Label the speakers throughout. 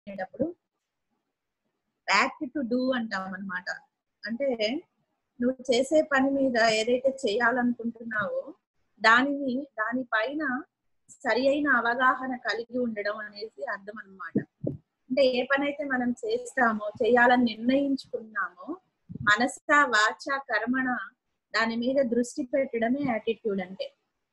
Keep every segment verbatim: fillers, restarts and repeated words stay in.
Speaker 1: అనేటప్పుడు act to do అంటాం అన్నమాట. అంటే నువ్వు చేసే పని మీద ఏదైతే చేయాలనుకుంటున్నావో దానిని దానిపైన సరి అయిన అవగాహన కలిగి ఉండడం అనేది అర్థం అన్నమాట. అంటే ఏ పనైతే మనం చేస్తామో చేయాలని నిర్ణయించుకున్నామో మనస వాచ కర్మణ దాని మీద దృష్టి పెట్టడమే యాటిట్యూడ్ అంటే.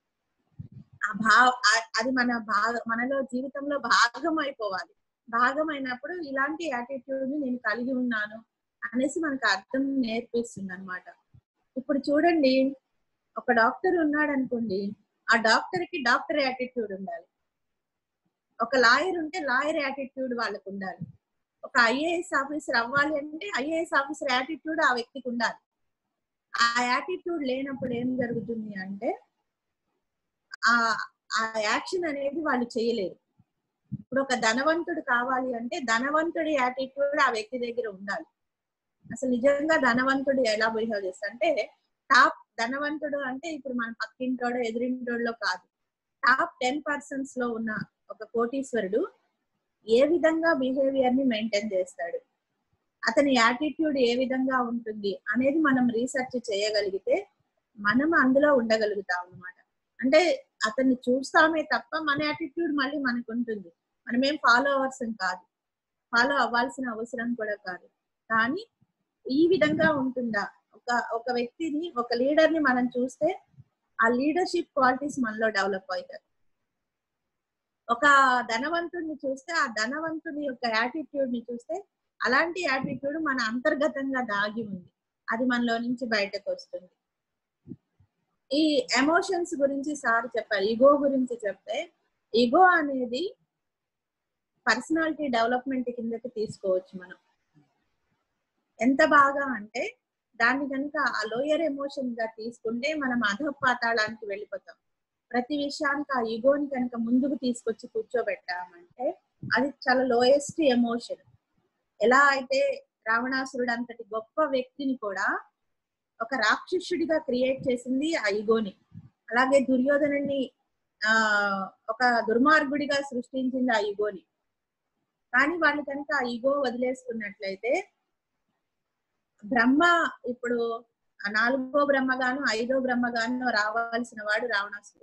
Speaker 1: ఆ భావ అది మన భాగ మనలో జీవితంలో భాగం అయిపోవాలి. భాగం అయినప్పుడు ఇలాంటి యాటిట్యూడ్ ని నేను కలిగి ఉన్నాను అనేసి మనకు అర్థం నేర్పిస్తుంది అనమాట. ఇప్పుడు చూడండి, ఒక డాక్టర్ ఉన్నాడు అనుకోండి, ఆ డాక్టర్ కి డాక్టర్ యాటిట్యూడ్ ఉండాలి. ఒక లాయర్ ఉంటే లాయర్ యాటిట్యూడ్ వాళ్ళకు ఉండాలి. ఒక ఐఏఎస్ ఆఫీసర్ అవ్వాలి అంటే ఐఏఎస్ ఆఫీసర్ యాటిట్యూడ్ ఆ వ్యక్తికి ఉండాలి. ఆ యాటిట్యూడ్ లేనప్పుడు ఏం జరుగుతుంది అంటే ఆ ఆ యాక్షన్ అనేది వాళ్ళు చేయలేరు. ఇప్పుడు ఒక ధనవంతుడు కావాలి అంటే ధనవంతుడి యాటిట్యూడ్ ఆ వ్యక్తి దగ్గర ఉండాలి. అసలు నిజంగా ధనవంతుడు ఎలా బిహేవ్ చేస్తాడు అంటే, టాప్ ధనవంతుడు అంటే ఇప్పుడు మన పక్కింటోడో ఎదురింటోడో కాదు, టాప్ టెన్ పర్సన్స్ లో ఉన్న ఒక కోటీశ్వరుడు ఏ విధంగా బిహేవియర్ ని మెయింటైన్ చేస్తాడు, అతని యాటిట్యూడ్ ఏ విధంగా ఉంటుంది అనేది మనం రీసెర్చ్ చేయగలిగితే మనం అందులో ఉండగలుగుతాం అన్నమాట. అంటే అతన్ని చూస్తామే తప్ప మన యాటిట్యూడ్ మళ్ళీ మనకు ఉంటుంది. మనమేం ఫాలో అవర్స్ కాదు, ఫాలో అవ్వాల్సిన అవసరం కూడా కాదు. కానీ ఈ విధంగా ఉంటుందా, ఒక ఒక వ్యక్తిని ఒక లీడర్ ని మనం చూస్తే ఆ లీడర్షిప్ క్వాలిటీస్ మనలో డెవలప్ అవుతాయి. ఒక ధనవంతుడిని చూస్తే ఆ ధనవంతుని యొక్క యాటిట్యూడ్ ని చూస్తే అలాంటి యాటిట్యూడ్ మన అంతర్గతంగా దాగి ఉంది, అది మనలో నుంచి బయటకు వస్తుంది. ఈ ఎమోషన్స్ గురించి సార్ చెప్పారు, ఈగో గురించి చెప్తే ఈగో అనేది పర్సనాలిటీ డెవలప్మెంట్ కిందకి తీసుకోవచ్చు మనం. ఎంత బాగా అంటే దాన్ని కనుక ఆ లోయర్ ఎమోషన్ గా తీసుకుంటే మనం అధపాతాళానికి వెళ్ళిపోతాం. ప్రతి విషయానికి ఆ ఈగోని కనుక ముందుకు తీసుకొచ్చి కూర్చోబెట్టామంటే అది చాలా లోయెస్ట్ ఎమోషన్. ఎలా అయితే రావణాసురుడు అంతటి గొప్ప వ్యక్తిని కూడా ఒక రాక్షసుడిగా క్రియేట్ చేసింది ఆ ఈగోని, అలాగే దుర్యోధనుని ఆ ఒక దుర్మార్గుడిగా సృష్టించింది ఆ ఈగోని. కానీ వాళ్ళు కనుక ఆ ఈగో వదిలేసుకున్నట్లయితే బ్రహ్మ ఇప్పుడు నాలుగో బ్రహ్మగాను ఐదో బ్రహ్మగాను రావాల్సిన వాడు రావణాసురుడు.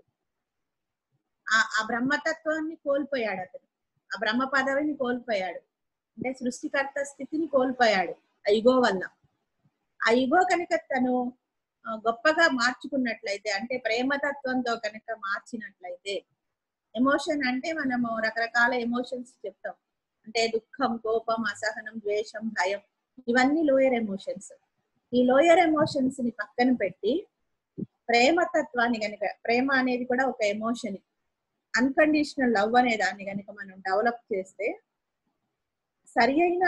Speaker 1: ఆ ఆ బ్రహ్మతత్వాన్ని కోల్పోయాడు అతను, ఆ బ్రహ్మ పదవిని కోల్పోయాడు, అంటే సృష్టికర్త స్థితిని కోల్పోయాడు ఆ ఈగో వల్ల. ఆ ఈగో కనుక తను గొప్పగా మార్చుకున్నట్లయితే, అంటే ప్రేమతత్వంతో కనుక మార్చినట్లయితే, ఎమోషన్ అంటే మనము రకరకాల ఎమోషన్స్ చెప్తాం, అంటే దుఃఖం, కోపం, అసహనం, ద్వేషం, భయం, ఇవన్నీ లోయర్ ఎమోషన్స్. ఈ లోయర్ ఎమోషన్స్ ని పక్కన పెట్టి ప్రేమతత్వాన్ని కనుక, ప్రేమ అనేది కూడా ఒక ఎమోషన్, అన్కండిషనల్ లవ్ అనే దాన్ని కనుక మనం డెవలప్ చేస్తే సరి అయిన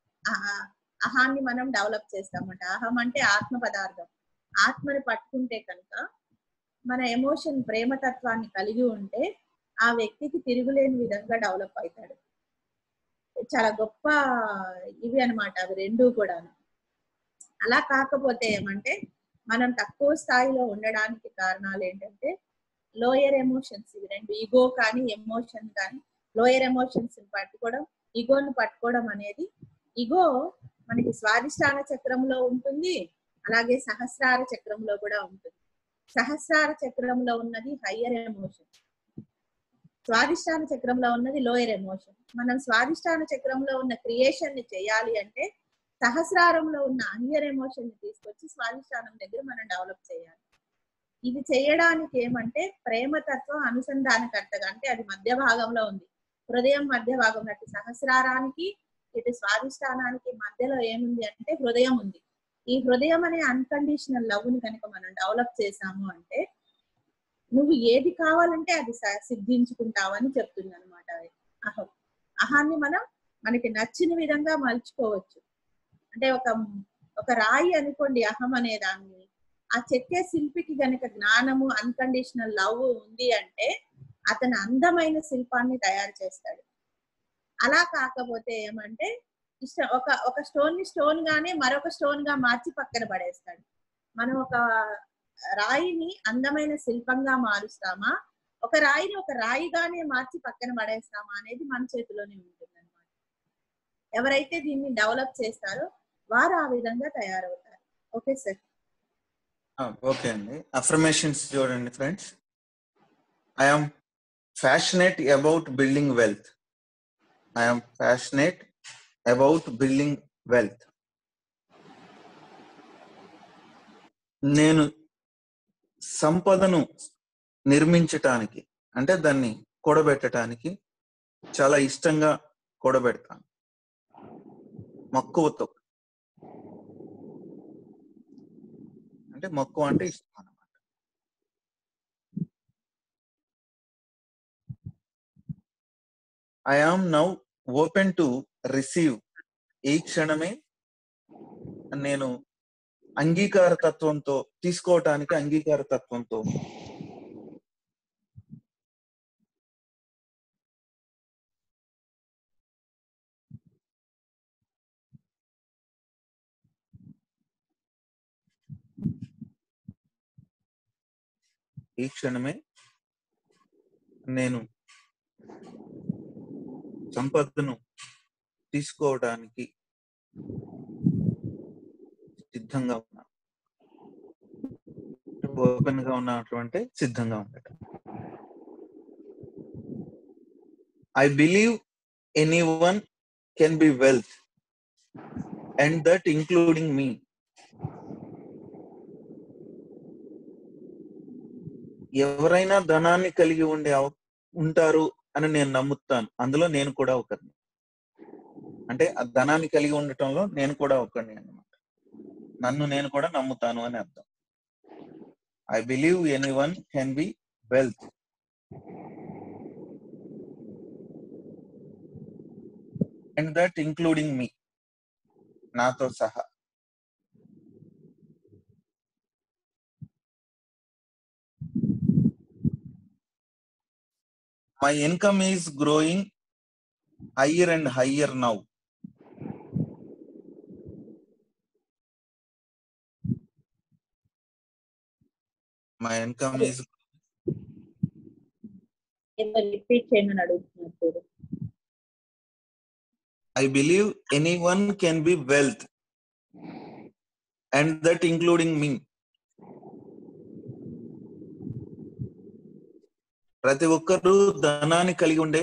Speaker 1: అహాన్ని మనం డెవలప్ చేస్తామంట. అహం అంటే ఆత్మ పదార్థం. ఆత్మని పట్టుకుంటే కనుక మన ఎమోషన్ ప్రేమతత్వాన్ని కలిగి ఉంటే ఆ వ్యక్తికి తిరుగులేని విధంగా డెవలప్ అవుతాడు. చాలా గొప్ప ఇవి అనమాట అవి రెండు కూడా. అలా కాకపోతే ఏమంటే మనం తక్కువ స్థాయిలో ఉండడానికి కారణాలు ఏంటంటే లోయర్ ఎమోషన్స్, ఇవి రెండు, ఈగో కానీ ఎమోషన్ కానీ, లోయర్ ఎమోషన్స్ పట్టుకోవడం, ఈగోని పట్టుకోవడం అనేది, ఈగో మనకి స్వాదిష్టాన చక్రంలో ఉంటుంది, అలాగే సహస్రార చక్రంలో కూడా ఉంటుంది. సహస్రార చక్రంలో ఉన్నది హయ్యర్ ఎమోషన్, స్వాదిష్టాన చక్రంలో ఉన్నది లోయర్ ఎమోషన్. మనం స్వాదిష్టాన చక్రంలో ఉన్న క్రియేషన్ ని చేయాలి అంటే సహస్రారంలో ఉన్న హయ్యర్ ఎమోషన్ ని తీసుకొచ్చి స్వాదిష్టానం దగ్గర మనం డెవలప్ చేయాలి. ఇది చేయడానికి ఏమంటే ప్రేమతత్వం అనుసంధానకర్తగా, అంటే అది మధ్య భాగంలో ఉంది, హృదయం మధ్య భాగంలో, అటు సహస్రారానికి ఇటు స్వాదిష్టానానికి మధ్యలో ఏముంది అంటే హృదయం ఉంది. ఈ హృదయం అనే అన్కండిషనల్ లవ్ ని కనుక మనం డెవలప్ చేసాము అంటే నువ్వు ఏది కావాలంటే అది సిద్ధించుకుంటావని చెప్తుంది అనమాట అహం. అహాన్ని మనం మనకి నచ్చిన విధంగా మలుచుకోవచ్చు. అంటే ఒక ఒక రాయి అనుకోండి అహం అనే దాన్ని, ఆ చెక్కే శిల్పికి గనక జ్ఞానము అన్కండిషనల్ లవ్ ఉంది అంటే అతను అందమైన శిల్పాన్ని తయారు చేస్తాడు. అలా కాకపోతే ఏమంటే ఇష్టం ఒక ఒక స్టోన్ ని స్టోన్ గానే మరొక స్టోన్ గా మార్చి పక్కన పడేస్తాడు. మనం ఒక రాయిని అందమైన శిల్పంగా మారుస్తామా, ఒక రాయిని ఒక రాయిగానే మార్చి పక్కన పడేస్తామా అనేది మన చేతిలోనే ఉంటుంది అనమాట. ఎవరైతే దీన్ని డెవలప్ చేస్తారో వారు ఆ విధంగా తయారవుతారు. Okay sir.
Speaker 2: ఓకే అండి. అఫర్మేషన్స్ చూడండి friends. I am passionate about building wealth. I am passionate about building wealth. నేను సంపదను నిర్మించటానికి అంటే దాన్ని కూడబెట్టడానికి చాలా ఇష్టంగా కూడబెడతాను, మక్కువతో. అంటే మక్కువ అంటే ఇష్టం అన్నమాట. I am now open to receive. ఈ క్షణమే నేను అంగీకార తత్వంతో తీసుకోవటానికి అంగీకార తత్వంతో ఈ క్షణమే నేను సంపదను తీసుకోవడానికి సిద్ధంగా ఉన్నా. ఓపెన్ గా ఉన్నటువంటి సిద్ధంగా ఉండటం. I believe anyone can be wealth and that including me. ఎవరైనా ధనాన్ని కలిగి ఉండే ఉంటారు అని నేను నమ్ముతాను, అందులో నేను కూడా ఒకరిని. అంటే ఆ ధనాన్ని కలిగి ఉండటంలో నేను కూడా ఒకరిని అన్నమాట. నన్ను నేను కూడా నమ్ముతాను అని అర్థం. I believe anyone can be wealth and that including me, నాతో సహా. My income is growing higher and higher now. My income is.
Speaker 1: Repeat చేయమని అడుగుతున్నారు.
Speaker 2: I believe anyone can be wealth and that including me. ప్రతి ఒక్కరూ ధనాన్ని కలిగి ఉండే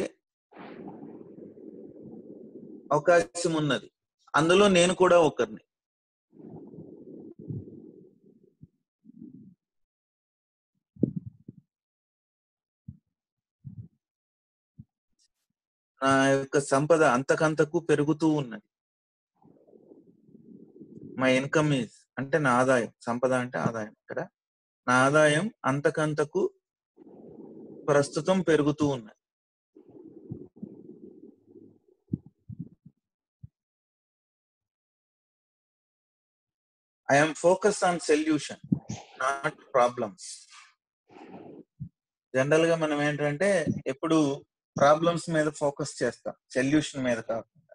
Speaker 2: అవకాశం ఉన్నది, అందులో నేను కూడా ఒకరిని. నా యొక్క సంపద అంతకంతకు పెరుగుతూ ఉన్నది. మై ఇన్కమ్ ఈజ్ అంటే నా ఆదాయం, సంపద అంటే ఆదాయం. ఇక్కడ నా ఆదాయం అంతకంతకు ప్రస్తుతం పెరుగుతూ ఉన్నది. I am focused on solution, not problems. General గా మనం ఏంటంటే ఎప్పుడు ప్రాబ్లమ్స్ మీద ఫోకస్ చేస్తాం, సొల్యూషన్ మీద కాకుండా.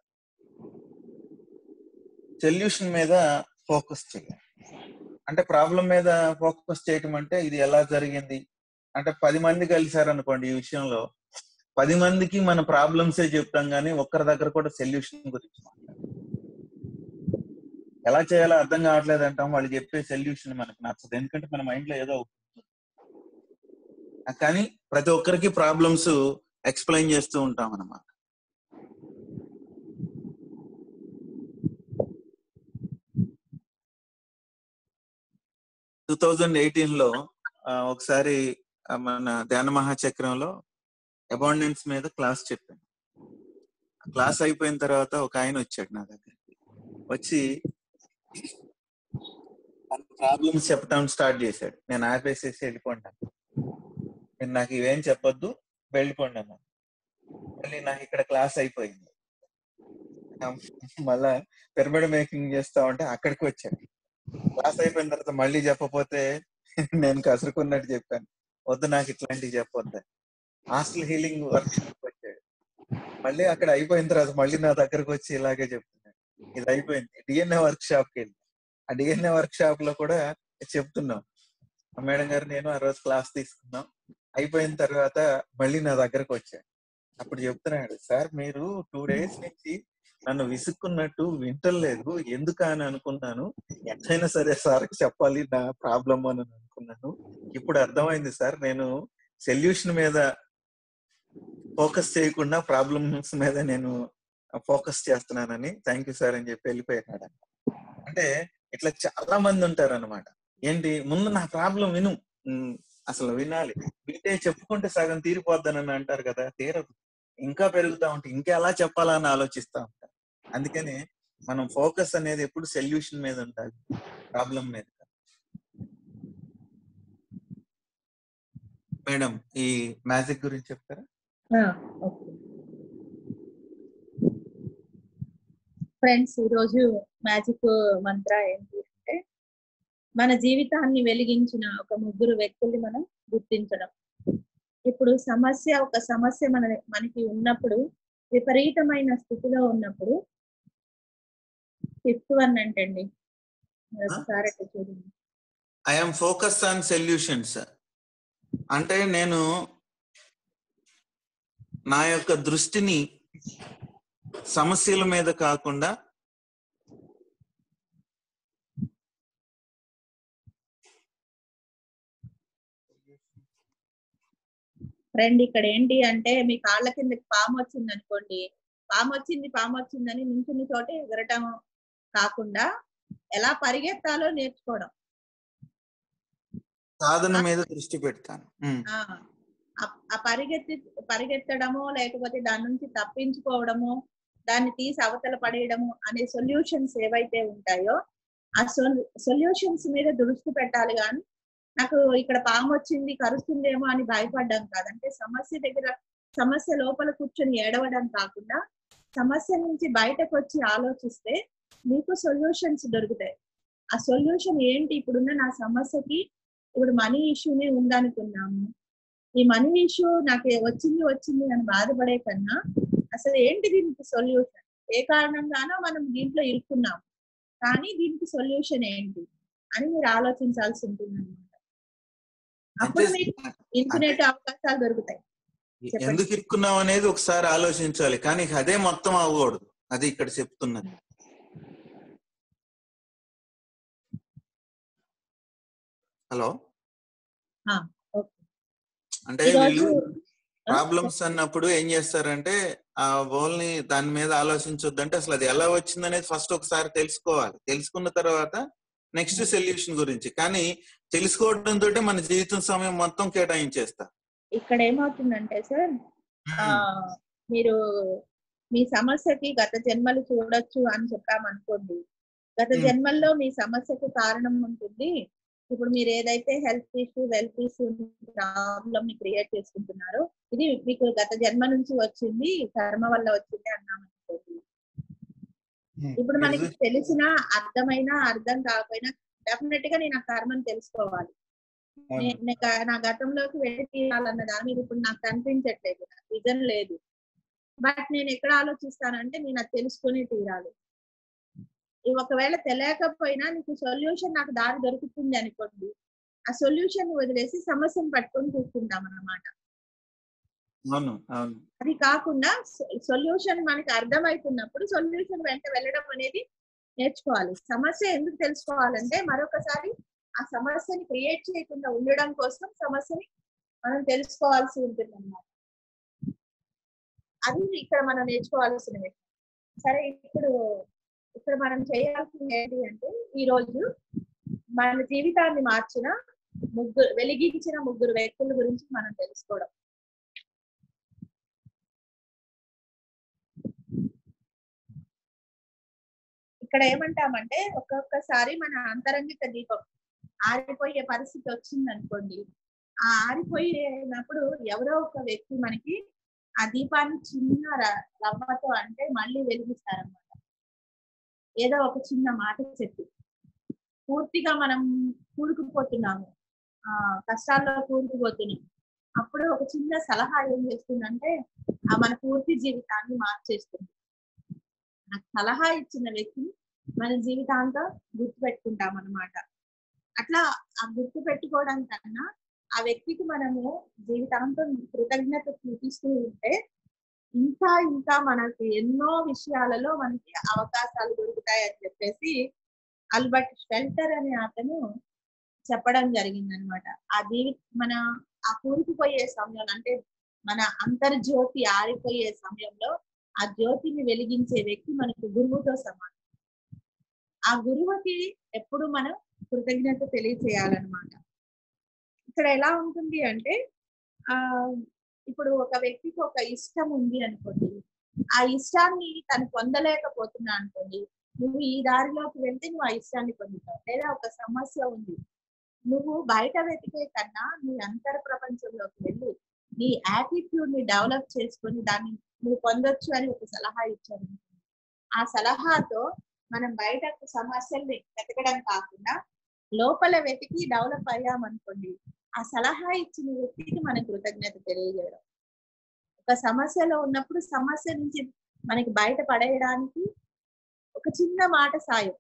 Speaker 2: సొల్యూషన్ మీద ఫోకస్ చేయాలి. అంటే ప్రాబ్లం మీద ఫోకస్ చేయటం అంటే ఇది ఎలా జరిగింది అంటే పది మంది కలిసారనుకోండి, ఈ విషయంలో పది మందికి మన ప్రాబ్లమ్సే చెప్తాం కానీ ఒక్కరి దగ్గర కూడా సొల్యూషన్ గురించి మాట్లాడాలి. ఎలా చేయాలో అర్థం కావట్లేదు అంటాం, వాళ్ళు చెప్పే సొల్యూషన్ మనకు నచ్చదు, ఎందుకంటే మన మైండ్ లో ఏదో కానీ ప్రతి ఒక్కరికి ప్రాబ్లమ్స్ ఎక్స్ప్లెయిన్ చేస్తూ ఉంటాం అన్నమాట. టూ థౌజండ్ ఎయిటీన్ లో ఒకసారి మన ధ్యాన మహాచక్రంలో అబాండెన్స్ మీద క్లాస్ చెప్పాను. క్లాస్ అయిపోయిన తర్వాత ఒక ఆయన వచ్చాడు నా దగ్గరికి, వచ్చి ప్రాబ్లమ్స్ చెప్పడం స్టార్ట్ చేశాడు. నేను ఆపేసేసి వెళ్ళిపోండి, నేను నాకు ఇవేం చెప్పొద్దు, వెళ్ళిపోండి అన్నాను. మళ్ళీ నాకు ఇక్కడ క్లాస్ అయిపోయింది, మళ్ళా పిరమిడ్ మేకింగ్ చేస్తా ఉంటే అక్కడికి వచ్చాడు. క్లాస్ అయిపోయిన తర్వాత మళ్ళీ చెప్పపోతే నేను కసురుకున్నట్టు చెప్పాను, వద్దు నాకు ఇట్లాంటివి చెప్పొద్దు. హాస్టల్ హీలింగ్ వర్క్ షాప్ వచ్చాడు, మళ్ళీ అక్కడ అయిపోయిన తర్వాత మళ్ళీ నా దగ్గరకు వచ్చి ఇలాగే చెప్తున్నాడు, ఇది అయిపోయింది. డిఎన్ఏ వర్క్ షాప్కి వెళ్ళి ఆ డిఎన్ఏ వర్క్ షాప్ లో కూడా చెప్తున్నాం, మేడం గారు నేను ఆ రోజు క్లాస్ తీసుకున్నాం, అయిపోయిన తర్వాత మళ్ళీ నా దగ్గరకు వచ్చాడు. అప్పుడు చెప్తున్నాడు, సార్ మీరు టూ డేస్ నుంచి నన్ను విసుక్కున్నట్టు వింటలేదు, ఎందుకు అని అనుకున్నాను. ఎట్లయినా సరే సార్కి చెప్పాలి నా ప్రాబ్లమ్ అని అనుకున్నాను. ఇప్పుడు అర్థమైంది సార్, నేను సొల్యూషన్ మీద ఫోకస్ చేయకుండా ప్రాబ్లమ్స్ మీద నేను ఫోకస్ చేస్తున్నానని. థ్యాంక్ యూ సార్ అని చెప్పి వెళ్ళిపోయినాడు. అంటే ఇట్లా చాలా మంది ఉంటారు అనమాట. ఏంటి, ముందు నా ప్రాబ్లం విను, ఉమ్, అసలు వినాలి, వింటే చెప్పుకుంటే సగం తీరిపోద్దానని అంటారు కదా, తీరదు, ఇంకా పెరుగుతా ఉంటే ఇంకా ఎలా చెప్పాలా అని ఆలోచిస్తా ఉంటారు. అందుకని మనం ఫోకస్ అనేది ఎప్పుడు సొల్యూషన్ మీద ఉండాలి, ప్రాబ్లం మీద. మేడం ఈ మ్యాజిక్ గురించి చెప్తారా?
Speaker 1: ఫ్రెండ్స్, ఈరోజు మ్యాజిక్ మంత్ర ఏంటి అంటే, మన జీవితాన్ని వెలిగించిన ఒక ముగ్గురు వ్యక్తుల్ని మనం గుర్తించడం. ఇప్పుడు సమస్య ఒక సమస్య మన మనకి ఉన్నప్పుడు, విపరీతమైన స్థితిలో ఉన్నప్పుడు, ఫిఫ్త్ వన్ అంటండి, ఒకసారి అట్లా చూడండి.
Speaker 2: I am focus on solutions అంటే నేను నా యొక్క దృష్టిని సమస్యల మీద కాకుండా
Speaker 1: ఫ్రెండ్ ఇక్కడ ఏంటి అంటే, మీ కాళ్ళ కిందకి పాము వచ్చింది అనుకోండి, పాము వచ్చింది పాము వచ్చిందని నించుని చోటే ఎగరటం కాకుండా ఎలా పరిగెత్తాలో నేర్చుకోవడం.
Speaker 2: సాధన మీద దృష్టి పెడతాను.
Speaker 1: ఆ పరిగెత్తి పరిగెత్తడము, లేకపోతే దాని నుంచి తప్పించుకోవడము, దాన్ని తీసి అవతల పడేయడము అనే సొల్యూషన్స్ ఏవైతే ఉంటాయో ఆ సొల్యూషన్స్ మీద దృష్టి పెట్టాలి. కానీ నాకు ఇక్కడ పాము వచ్చింది కరుస్తుందేమో అని భయపడ్డం కాదంటే, సమస్య దగ్గర సమస్య లోపల కూర్చొని ఏడవడం కాకుండా సమస్య నుంచి బయటకు వచ్చి ఆలోచిస్తే మీకు సొల్యూషన్స్ దొరుకుతాయి. ఆ సొల్యూషన్ ఏంటి, ఇప్పుడున్న నా సమస్యకి ఇప్పుడు మనీ ఇష్యూనే ఉందనుకున్నాము, ఈ మనీ ఇష్యూ నాకు వచ్చింది వచ్చింది అని బాధపడే కన్నా అసలు ఏంటి దీనికి సొల్యూషన్, ఏ కారణంగానో మనం దీంట్లో ఇరుక్కున్నాము, కానీ దీనికి సొల్యూషన్ ఏంటి అని మీరు ఆలోచించాల్సి ఉంటుంది అన్నమాట. అప్పుడు మీకు ఇన్ఫినిట్ అవకాశాలు దొరుకుతాయి.
Speaker 2: ఎందుకు ఇరుక్కున్నాం అనేది ఒకసారి ఆలోచించాలి, కానీ అదే మొత్తం అవ్వకూడదు. అది ఇక్కడ చెప్తున్నది. హలో, అంటే వీళ్ళు ప్రాబ్లమ్స్ అన్నప్పుడు ఏం చేస్తారంటే ఆ బోల్ ని దాని మీద ఆలోచించొద్దంటే అసలు అది ఎలా వచ్చింది అనేది ఫస్ట్ ఒకసారి తెలుసుకోవాలి. తెలుసుకున్న తర్వాత నెక్స్ట్ సొల్యూషన్ గురించి. కానీ తెలుసుకోవడం తోటే మన జీవితం సమయం మొత్తం కేటాయించేస్తా.
Speaker 1: ఇక్కడ ఏమవుతుందంటే సార్, ఆ మీరు మీ సమస్యకి గత జన్మలు చూడొచ్చు అని చెప్పామనుకోండి, గత జన్మల్లో మీ సమస్యకు కారణం ఉంటుంది. ఇప్పుడు మీరు ఏదైతే health issue wealth issue problem ని క్రియేట్ చేసుకుంటున్నారో ఇది మీకు గత జన్మ నుంచి వచ్చింది, కర్మ వల్ల వచ్చింది అన్నామనుకోండి. ఇప్పుడు మనకి తెలిసిన అర్థమైనా అర్థం కాకపోయినా డెఫినెట్ గా నేను ఆ కర్మను తెలుసుకోవాలి. నా గతంలోకి వెళ్ళి తీరాలన్న దాని మీద ఇప్పుడు నాకు కనిపించట్లేదు, నాకు విజన్ లేదు. బట్ నేను ఎక్కడ ఆలోచిస్తానంటే నేను అది తెలుసుకుని తీరాలి. ఒకవేళ తెలియకపోయినా నీకు సొల్యూషన్ నాకు దారి దొరుకుతుంది అనుకోండి, ఆ సొల్యూషన్ వదిలేసి సమస్యను పట్టుకొని కూర్చుంటాం అన్నమాట. అది కాకుండా సొల్యూషన్ మనకి అర్థమవుతున్నప్పుడు సొల్యూషన్ వెంట వెళ్ళడం అనేది నేర్చుకోవాలి. సమస్య ఎందుకు తెలుసుకోవాలంటే మరొకసారి ఆ సమస్యని క్రియేట్ చేయకుండా ఉండడం కోసం సమస్యని మనం తెలుసుకోవాల్సి ఉంటుంది అన్నమాట. అది ఇక్కడ మనం నేర్చుకోవాల్సిన విషయం. సరే, ఇప్పుడు ఇక్కడ మనం చేయాల్సింది ఏంటి అంటే, ఈ రోజు మన జీవితాన్ని మార్చిన ముగ్గురు వెలిగించిన ముగ్గురు వ్యక్తుల గురించి మనం తెలుసుకోవడం. ఇక్కడ ఏమంటామంటే, ఒక్కొక్కసారి మన అంతరంగిక దీపం ఆరిపోయే పరిస్థితి వచ్చింది అనుకోండి, ఆ ఆరిపోయినప్పుడు ఎవరో ఒక వ్యక్తి మనకి ఆ దీపాన్ని చిన్న రవ్వతో అంటే మళ్ళీ వెలిగిస్తారన్నమాట. ఏదో ఒక చిన్న మాట చెప్పి, పూర్తిగా మనం కూరుకుపోతున్నాము, ఆ కష్టాల్లో కూరుకుపోతున్నాం, అప్పుడు ఒక చిన్న సలహా ఏం చేస్తుందంటే ఆ మన పూర్తి జీవితాన్ని మార్చేస్తుంది. ఆ సలహా ఇచ్చిన వ్యక్తిని మన జీవితాంతం గుర్తు పెట్టుకుంటాం అన్నమాట. అట్లా ఆ గుర్తు పెట్టుకోవడం కన్నా ఆ వ్యక్తికి మనము జీవితాంతం కృతజ్ఞత చూపిస్తూ ఉంటే ఇంకా ఇంకా మనకి ఎన్నో విషయాలలో మనకి అవకాశాలు దొరుకుతాయి అని చెప్పేసి ఆల్బర్ట్ షెల్టర్ అనే అతను చెప్పడం జరిగిందనమాట. ఆ జీవి మన ఆ కూలిపోయే సమయంలో అంటే మన అంతర్జ్యోతి ఆరిపోయే సమయంలో ఆ జ్యోతిని వెలిగించే వ్యక్తి మనకు గురువుతో సమానం. ఆ గురువుకి ఎప్పుడు మనం కృతజ్ఞత తెలియచేయాలన్నమాట. ఇక్కడ ఎలా ఉంటుంది అంటే ఆ ఇప్పుడు ఒక వ్యక్తికి ఒక ఇష్టం ఉంది అనుకోండి, ఆ ఇష్టాన్ని తను పొందలేకపోతున్నా అనుకోండి, నువ్వు ఈ దారిలోకి వెళ్తే నువ్వు ఆ ఇష్టాన్ని పొందుతావు. లేదా ఒక సమస్య ఉంది, నువ్వు బయట వెతికే కన్నా నీ అంతర్ ప్రపంచంలోకి వెళ్ళి నీ యాటిట్యూడ్ ని డెవలప్ చేసుకొని దాన్ని నువ్వు పొందొచ్చు అని ఒక సలహా ఇచ్చాను. ఆ సలహాతో మనం బయట సమస్యల్ని వెతకడం కాకుండా లోపల వెతికి డెవలప్ అయ్యామనుకోండి, ఆ సలహా ఇచ్చిన వ్యక్తికి మనం కృతజ్ఞత తెలియజేయడం. ఒక సమస్యలో ఉన్నప్పుడు సమస్య నుంచి మనకి బయట పడేయడానికి ఒక చిన్న మాట సాయం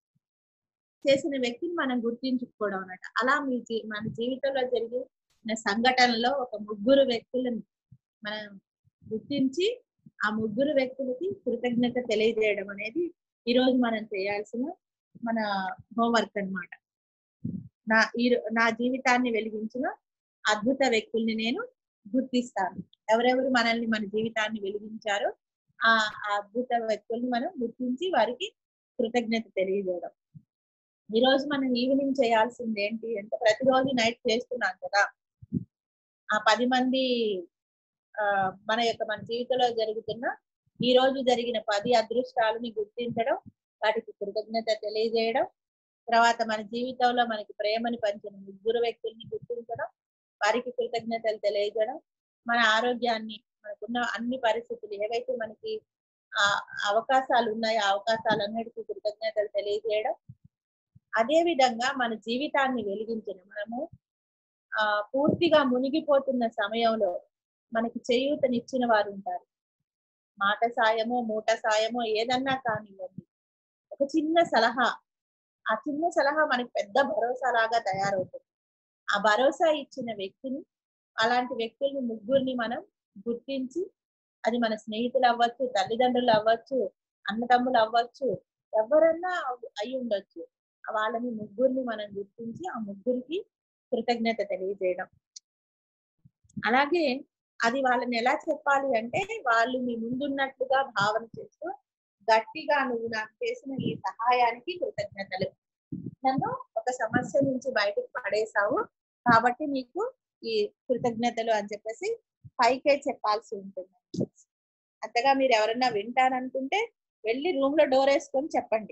Speaker 1: చేసిన వ్యక్తిని మనం గుర్తించుకోవడం అన్నమాట. అలా మీ జీ మన జీవితంలో జరిగిన సంఘటనలో ఒక ముగ్గురు వ్యక్తులను మనం గుర్తించి ఆ ముగ్గురు వ్యక్తులకి కృతజ్ఞత తెలియజేయడం అనేది ఈ రోజు మనం చేయాల్సిన మన హోంవర్క్ అన్నమాట. నా ఈ నా జీవితాన్ని వెలిగించిన అద్భుత వ్యక్తుల్ని నేను గుర్తిస్తాను. ఎవరెవరు మనల్ని మన జీవితాన్ని వెలిగించారో ఆ అద్భుత వ్యక్తుల్ని మనం గుర్తించి వారికి కృతజ్ఞత తెలియజేయడం. ఈ రోజు మనం ఈవినింగ్ చేయాల్సింది ఏంటి అంటే, ప్రతిరోజు నైట్ చేస్తున్నాం కదా, ఆ పది మంది ఆ మన యొక్క మన జీవితంలో జరుగుతున్న ఈ రోజు జరిగిన పది అదృష్టాలని గుర్తించడం, వాటికి కృతజ్ఞత తెలియజేయడం, తర్వాత మన జీవితంలో మనకి ప్రేమని పంచిన ముగ్గురు వ్యక్తుల్ని గుర్తించడం, వారికి కృతజ్ఞతలు తెలియజేయడం, మన ఆరోగ్యాన్ని మనకున్న అన్ని పరిస్థితులు ఏవైతే మనకి ఆ అవకాశాలు ఉన్నాయో ఆ అవకాశాలన్నిటికీ కృతజ్ఞతలు తెలియజేయడం, అదే విధంగా మన జీవితాన్ని వెలిగించిన మనము ఆ పూర్తిగా మునిగిపోతున్న సమయంలో మనకి చేయూతనిచ్చిన వారు ఉంటారు. మాట సాయమో మూట సాయమో ఏదన్నా కానివ్వండి, ఒక చిన్న సలహా, ఆ చిన్న సలహా మనకి పెద్ద భరోసా లాగా తయారవుతుంది. ఆ భరోసా ఇచ్చిన వ్యక్తిని, అలాంటి వ్యక్తుల్ని ముగ్గురిని మనం గుర్తించి, అది మన స్నేహితులు అవ్వచ్చు, తల్లిదండ్రులు అవ్వచ్చు, అన్నదమ్ములు అవ్వచ్చు, ఎవరన్నా అయి ఉండొచ్చు. వాళ్ళని ముగ్గురిని మనం గుర్తించి ఆ ముగ్గురికి కృతజ్ఞత తెలియజేయడం. అలాగే అది వాళ్ళని ఎలా చెప్పాలి అంటే, వాళ్ళు మీ ముందున్నట్లుగా భావన చేస్తూ గట్టిగా నువ్వు నాకు చేసిన ఈ సహాయానికి కృతజ్ఞతలు, నన్ను ఒక సమస్య నుంచి బయటకు పడేశావు కాబట్టి నీకు ఈ కృతజ్ఞతలు అని చెప్పేసి పైకే చెప్పాల్సి ఉంటుంది. అంతగా మీరు ఎవరన్నా వింటారనుకుంటే వెళ్ళి రూమ్ లో డోర్ వేసుకొని చెప్పండి.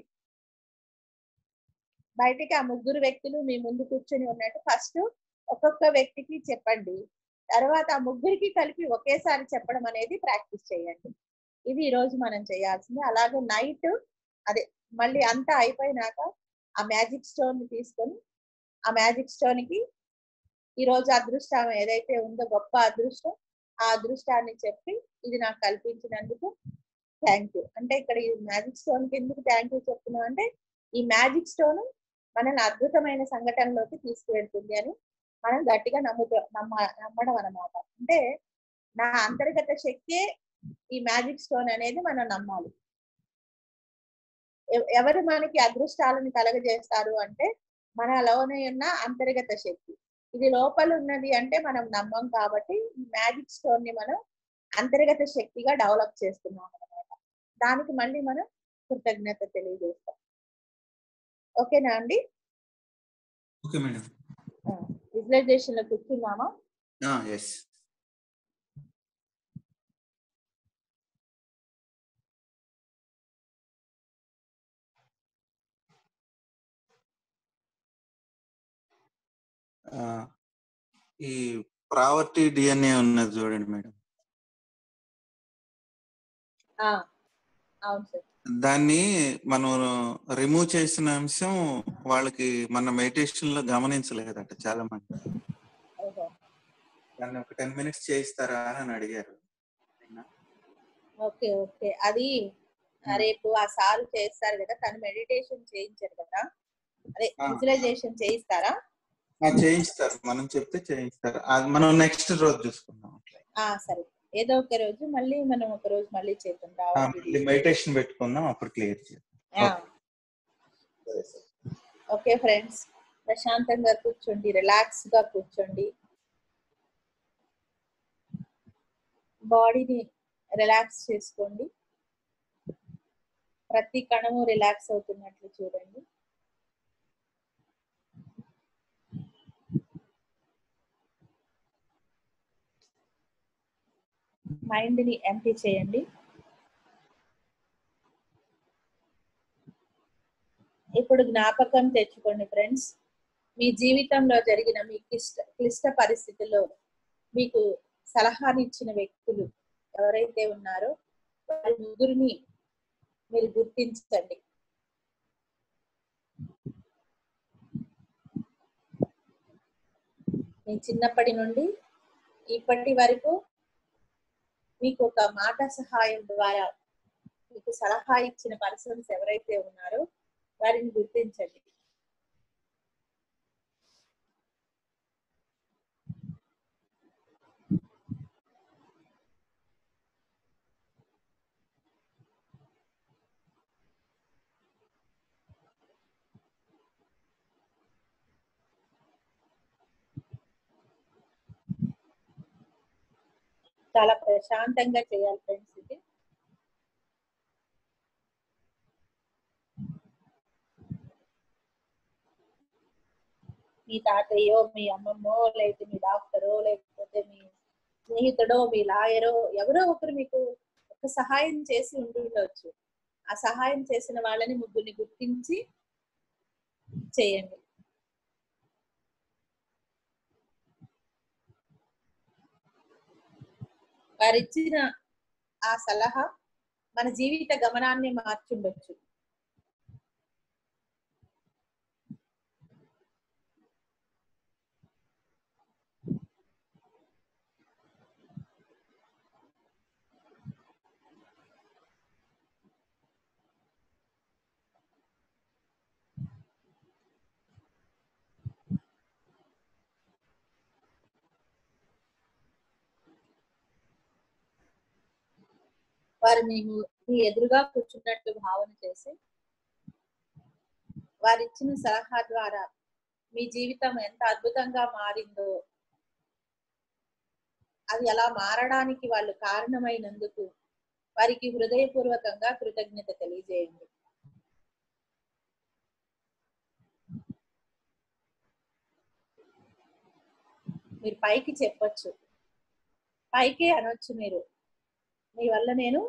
Speaker 1: బయటికి ఆ ముగ్గురు వ్యక్తులు మీ ముందు కూర్చొని ఉన్నట్టు ఫస్ట్ ఒక్కొక్క వ్యక్తికి చెప్పండి. తర్వాత ఆ ముగ్గురికి కలిపి ఒకేసారి చెప్పడం అనేది ప్రాక్టీస్ చేయండి. ఇది ఈ రోజు మనం చేయాల్సింది. అలాగే నైట్ అదే మళ్ళీ అంతా అయిపోయినాక ఆ మ్యాజిక్ స్టోన్ ని తీసుకొని ఆ మ్యాజిక్ స్టోన్ కి ఈ రోజు అదృష్టం ఏదైతే ఉందో గొప్ప అదృష్టం, ఆ అదృష్టాన్ని చెప్పి ఇది నాకు కల్పించినందుకు థ్యాంక్ యూ అంటే, ఇక్కడ ఈ మ్యాజిక్ స్టోన్ కి ఎందుకు థ్యాంక్ యూ చెప్తున్నాం అంటే, ఈ మ్యాజిక్ స్టోన్ మనల్ని అద్భుతమైన సంఘటనలోకి తీసుకువెళ్తుంది అని మనం గట్టిగా నమ్ముతా నమ్మ నమ్మడం అన్నమాట. అంటే నా అంతర్గత శక్తే ఈ మ్యాజిక్ స్టోన్ అనేది మనం నమ్మాలి. ఎవరు మనకి అదృష్టాలను కలగజేస్తారు అంటే, మనలోనే ఉన్న అంతర్గత శక్తి. ఇది లోపల ఉన్నది అంటే మనం నమ్మం కాబట్టి ఈ మ్యాజిక్ స్టోన్ ని మనం అంతర్గత శక్తిగా డెవలప్ చేస్తున్నాం అన్నమాట. దానికి మళ్ళీ మనం కృతజ్ఞత తెలియజేస్తాం. ఓకేనా అండి?
Speaker 2: Okay madam.
Speaker 1: విజువలైజేషన్ లో కూర్చున్నామా?
Speaker 2: ఎస్. ఈ ప్రావర్టీ డిఎన్ఏ ఉన్నది చూడండి మేడం,
Speaker 1: అవును సార్.
Speaker 2: దాన్ని మనం రిమూవ్ చేసిన అంశం వాళ్ళకి మన మెడిటేషన్ లో గమనించలేదట చాలా మంది. దాన్ని ఒక టెన్ మినిట్స్ చేయిస్తారా అని అడిగారు.
Speaker 1: ఓకే ఓకే అది రేపు ఆ సార్ చేస్తారు కదా, తను మెడిటేషన్ చేయించారు కదా, అదే విజువలైజేషన్ చేయిస్తారా?
Speaker 2: చేయిస్తారు, మనం చెప్తే చేయిస్తారు. మనం నెక్స్ట్ రోజు చూసుకుందాం.
Speaker 1: సరే. ఏదో ఒక రోజు మళ్ళీ మనం ఒక రోజు మళ్ళీ చేద్దాం
Speaker 2: ఆ,
Speaker 1: రావాలి
Speaker 2: మళ్ళీ
Speaker 1: వీడియో.
Speaker 2: మెడిటేషన్ పెట్టుకుందాం, అప్పుడు క్లియర్ చేద్దాం.
Speaker 1: ఆ,
Speaker 2: ఓకే, సరే సరే.
Speaker 1: ఓకే ఫ్రెండ్స్, ప్రశాంతంగా కూర్చోండి, రిలాక్స్ గా కూర్చోండి, బాడీని రిలాక్స్ చేసుకోండి, ప్రతి కణము రిలాక్స్ అవుతున్నట్లు చూడండి. మైండ్ ని ఎంప్టీ చేయండి. ఇప్పుడు జ్ఞాపకం తెచ్చుకోండి ఫ్రెండ్స్, మీ జీవితంలో జరిగిన మీ క్లిష్ట క్లిష్ట పరిస్థితుల్లో మీకు సలహానిచ్చిన వ్యక్తులు ఎవరైతే ఉన్నారో వారి ముగ్గురిని మీరు గుర్తించండి. మీ చిన్నప్పటి నుండి ఇప్పటి వరకు మీకు ఒక మాట సహాయం ద్వారా మీకు సలహా ఇచ్చిన పర్సన్స్ ఎవరైతే ఉన్నారో వారిని గుర్తించండి. చాలా ప్రశాంతంగా చేయాలి ఫ్రెండ్స్ ఇది. మీ తాతయ్యో, మీ అమ్మమ్మో, లేకపోతే మీ డాక్టరో, లేకపోతే మీ స్నేహితుడో, మీ లాయరో, ఎవరో ఒకరు మీకు ఒక సహాయం చేసి ఉంటుండవచ్చు. ఆ సహాయం చేసిన వాళ్ళని ముగ్గురిని గుర్తించి చేయండి. వారిచ్చిన ఆ సలహా మన జీవిత గమనాన్ని మార్చుండొచ్చు. వారు మేము మీ ఎదురుగా కూర్చున్నట్టు భావన చేసి వారిచ్చిన సలహా ద్వారా మీ జీవితం ఎంత అద్భుతంగా మారిందో, అది అలా మారడానికి వాళ్ళు కారణమైనందుకు వారికి హృదయపూర్వకంగా కృతజ్ఞత తెలియజేయండి. మీరు పైకి చెప్పొచ్చు, పైకే అనొచ్చు, మీరు మీ వల్ల నేను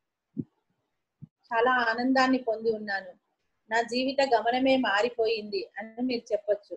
Speaker 1: చాలా ఆనందాన్ని పొంది ఉన్నాను, నా జీవిత గమనమే మారిపోయింది అని మీరు చెప్పొచ్చు.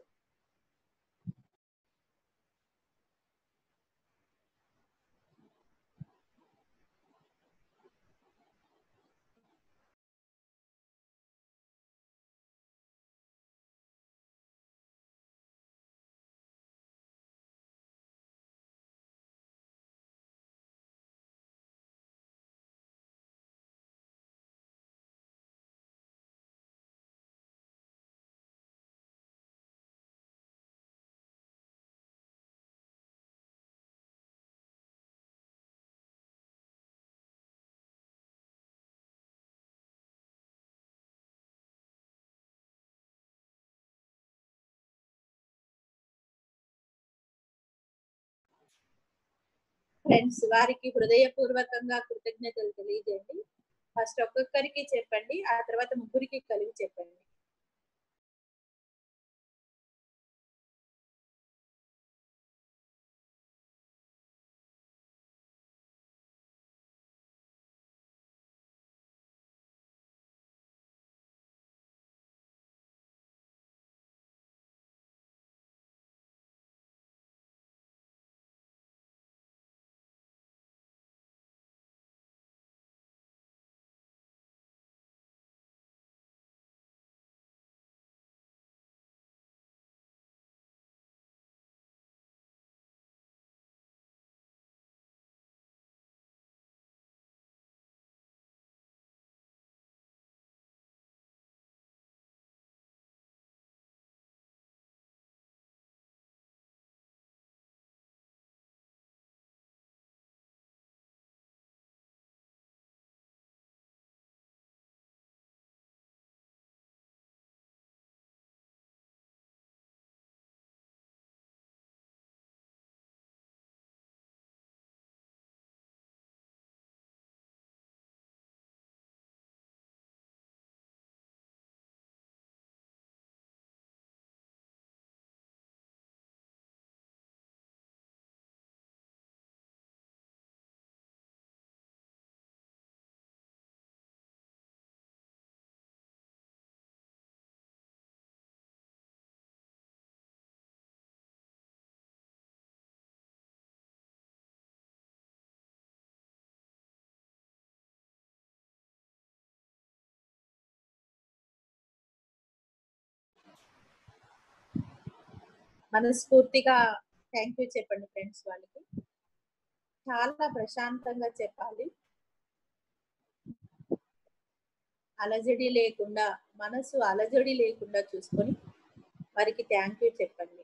Speaker 1: ఫ్రెండ్స్, వారికి హృదయపూర్వకంగా కృతజ్ఞతలు తెలియజేయండి. ఫస్ట్ ఒక్కొక్కరికి చెప్పండి, ఆ తర్వాత ముగ్గురికి కలిగి చెప్పండి. మనస్ఫూర్తిగా థ్యాంక్ యూ చెప్పండి ఫ్రెండ్స్ వాళ్ళకి. చాలా ప్రశాంతంగా చెప్పాలి, అలజడి లేకుండా, మనసు అలజడి లేకుండా చూసుకొని వారికి థ్యాంక్ యూ చెప్పండి.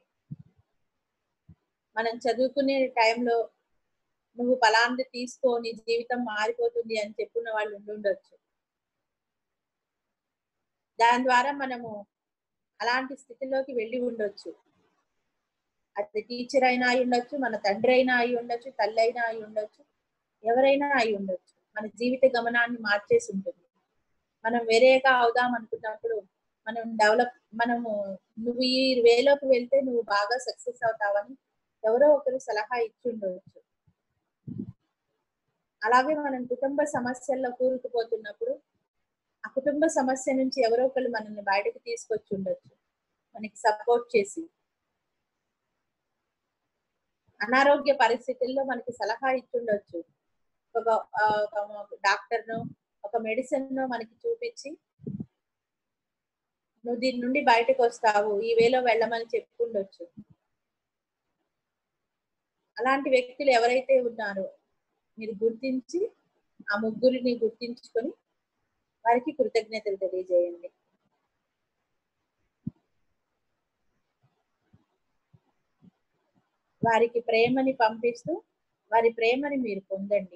Speaker 1: మనం చదువుకునే టైంలో నువ్వు ఫలాంది తీసుకో నీ జీవితం మారిపోతుంది అని చెప్పున్న వాళ్ళు ఉండుండొచ్చు. దాని ద్వారా మనము అలాంటి స్థితిలోకి వెళ్ళి ఉండొచ్చు. అది టీచర్ అయినా అయి ఉండొచ్చు, మన తండ్రి అయినా అయి ఉండొచ్చు, తల్లి అయినా అయి ఉండొచ్చు, ఎవరైనా అయి ఉండొచ్చు. మన జీవిత గమనాన్ని మార్చేసి ఉంటుంది. మనం వేరేగా అవుదాం అనుకున్నప్పుడు మనం డెవలప్ మనము నువ్వు ఈ వేలోకి వెళ్తే నువ్వు బాగా సక్సెస్ అవుతావని ఎవరో ఒకరు సలహా ఇచ్చి ఉండవచ్చు. అలాగే మనం కుటుంబ సమస్యల్లో కూరుకుపోతున్నప్పుడు ఆ కుటుంబ సమస్య నుంచి ఎవరో ఒకరు మనల్ని బయటకు తీసుకొచ్చి ఉండొచ్చు, మనకి సపోర్ట్ చేసి. అనారోగ్య పరిస్థితుల్లో మనకి సలహా ఇచ్చుండొచ్చు, ఒక డాక్టర్ను ఒక మెడిసిన్ మనకి చూపించి నువ్వు దీని నుండి బయటకు వస్తావు, ఈ వేలో వెళ్ళమని చెప్పుకుండొచ్చు. అలాంటి వ్యక్తులు ఎవరైతే ఉన్నారో మీరు గుర్తించి ఆ ముగ్గురిని గుర్తించుకొని వారికి కృతజ్ఞతలు తెలియజేయండి. వారికి ప్రేమని పంపిస్తూ వారి ప్రేమని మీరు పొందండి.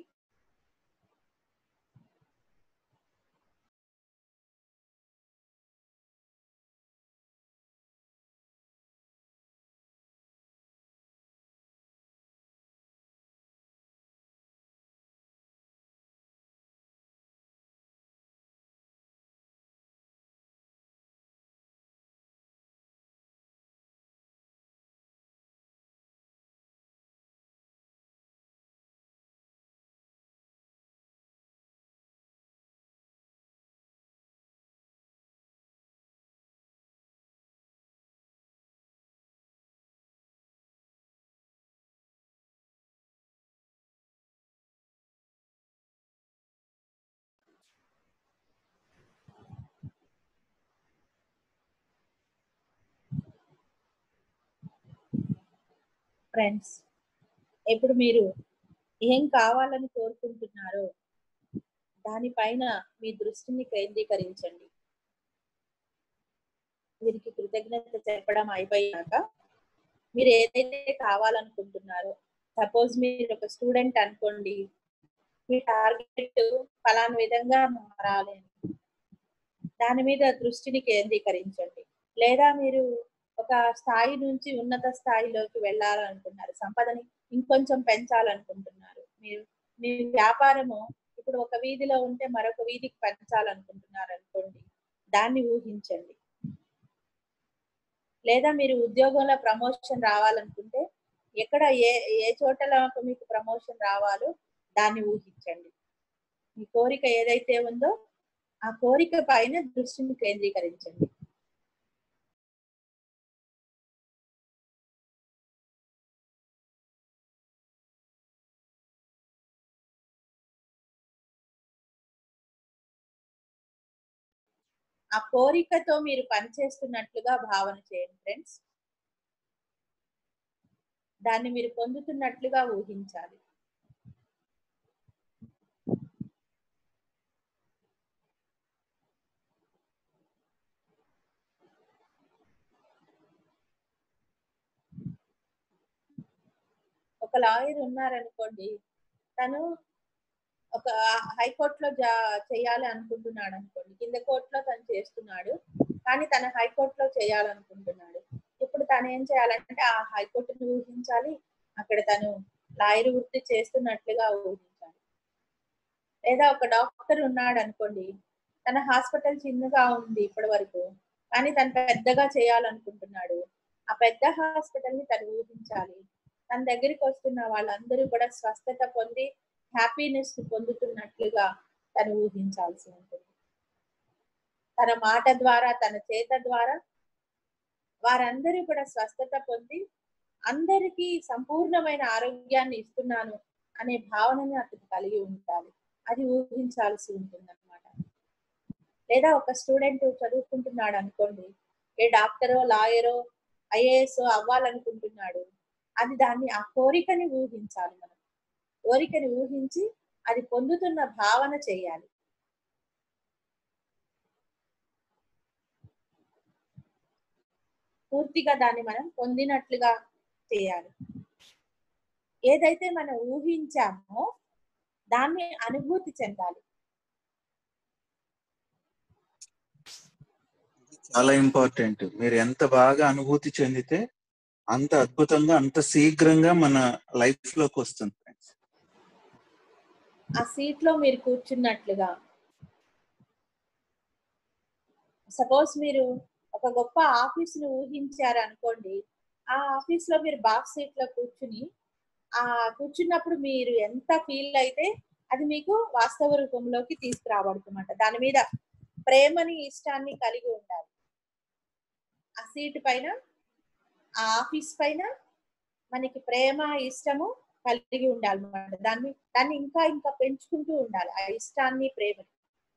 Speaker 1: ఫ్రెండ్స్, ఇప్పుడు మీరు ఏం కావాలని కోరుకుంటున్నారో దానిపైన మీ దృష్టిని కేంద్రీకరించండి. వీరికి కృతజ్ఞత చెప్పడం అయిపోయాక మీరు ఏదైతే కావాలనుకుంటున్నారో, సపోజ్ మీరు ఒక స్టూడెంట్ అనుకోండి, మీ టార్గెట్ ఫలానా విధంగా మారాలి అని దాని మీద దృష్టిని కేంద్రీకరించండి. లేదా మీరు ఒక స్థాయి నుంచి ఉన్నత స్థాయిలోకి వెళ్ళాలనుకుంటున్నారు, సంపదని ఇంకొంచెం పెంచాలనుకుంటున్నారు, మీరు మీ వ్యాపారము ఇప్పుడు ఒక వీధిలో ఉంటే మరొక వీధికి పెంచాలనుకుంటున్నారు అనుకోండి, దాన్ని ఊహించండి. లేదా మీరు ఉద్యోగంలో ప్రమోషన్ రావాలనుకుంటే ఎక్కడ ఏ ఏ చోటలో మీకు ప్రమోషన్ రావాలో దాన్ని ఊహించండి. మీ కోరిక ఏదైతే ఉందో ఆ కోరిక పైన దృష్టిని కేంద్రీకరించండి. ఆ కోరికతో మీరు పనిచేస్తున్నట్లుగా భావన చేయండి ఫ్రెండ్స్. దాన్ని మీరు పొందుతున్నట్లుగా ఊహించాలి. ఒక లాయర్ ఉన్నారనుకోండి, తను ఒక హైకోర్టులో జా చేయాలి అనుకుంటున్నాడు అనుకోండి, కింద కోర్టులో తను చేస్తున్నాడు, కానీ తన హైకోర్టులో చేయాలనుకుంటున్నాడు. ఇప్పుడు తను ఏం చేయాలంటే ఆ హైకోర్టును ఊహించాలి, అక్కడ తను లాయర్ వృత్తి చేస్తున్నట్లుగా ఊహించాలి. లేదా ఒక డాక్టర్ ఉన్నాడు అనుకోండి, తన హాస్పిటల్ చిన్నగా ఉంది ఇప్పటి వరకు, కానీ తను పెద్దగా చేయాలనుకుంటున్నాడు, ఆ పెద్ద హాస్పిటల్ ని తను ఊహించాలి. తన దగ్గరికి వస్తున్న వాళ్ళందరూ కూడా స్వస్థత పొంది హ్యాపీనెస్ పొందుతున్నట్లుగా తను ఊహించాల్సి ఉంటుంది. తన మాట ద్వారా, తన చేత ద్వారా వారందరూ కూడా స్వస్థత పొంది అందరికీ సంపూర్ణమైన ఆరోగ్యాన్ని ఇస్తున్నాను అనే భావనని అతను కలిగి ఉండాలి. అది ఊహించాల్సి ఉంటుంది అన్నమాట. లేదా ఒక స్టూడెంట్ చదువుకుంటున్నాడు అనుకోండి, ఏ డాక్టరో లాయరో ఐఏఎస్ అవ్వాలనుకుంటున్నాడు, అది దాన్ని ఆ కోరికని ఊహించాలి మనం. కోరికని ఊహించి అది పొందుతున్న భావన చేయాలి. పూర్తిగా దాన్ని మనం పొందినట్లుగా చేయాలి. ఏదైతే మనం ఊహించామో దాన్ని అనుభూతి చెందాలి.
Speaker 2: చాలా ఇంపార్టెంట్. మీరు ఎంత బాగా అనుభూతి చెందితే అంత అద్భుతంగా, అంత శీఘ్రంగా మన లైఫ్ లోకి వస్తుంది ఫ్రెండ్స్.
Speaker 1: ఆ సీట్ లో మీరు కూర్చున్నట్లుగా. సపోజ్ మీరు ఒక గొప్ప ఆఫీసును ఊహించారు అనుకోండి, ఆ ఆఫీస్ లో మీరు బాక్స్ సీట్ లో కూర్చుని ఆ కూర్చున్నప్పుడు మీరు ఎంత ఫీల్ అయితే అది మీకు వాస్తవ రూపంలోకి తీసుకురాబడుతుందన్నమాట. దాని మీద ప్రేమని, ఇష్టాన్ని కలిగి ఉండాలి. ఆ సీట్ పైన, ఆ ఆఫీస్ పైన మనకి ప్రేమ, ఇష్టము కలిగి ఉండాలన్నమాట. దాన్ని దాన్ని ఇంకా ఇంకా పెంచుకుంటూ ఉండాలి ఆ ఇష్టాన్ని, ప్రేమని.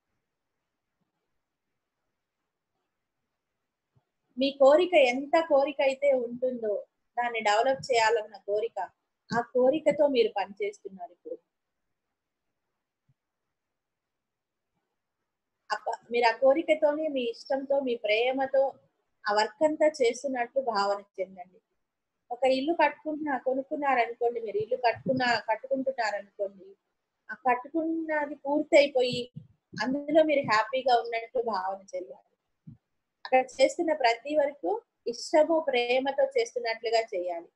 Speaker 1: మీ కోరిక ఎంత కోరిక అయితే ఉంటుందో, దాన్ని డెవలప్ చేయాలన్న కోరిక, ఆ కోరికతో మీరు పనిచేస్తున్నారు ఇప్పుడు. అప్ప- మీరు ఆ కోరికతోనే, మీ ఇష్టంతో, మీ ప్రేమతో ఆ వర్క్ అంతా చేస్తున్నట్టు భావన చెందండి. ఒక ఇల్లు కట్టుకుంటున్నా కొనుక్కున్నారనుకోండి, మీరు ఇల్లు కట్టుకున్న కట్టుకుంటున్నారనుకోండి, ఆ కట్టుకున్నది పూర్తి అయిపోయి అందులో మీరు హ్యాపీగా ఉన్నట్టు భావన చెందాలి. అక్కడ చేస్తున్న ప్రతి వరకు ఇష్టము, ప్రేమతో చేస్తున్నట్లుగా చేయాలి.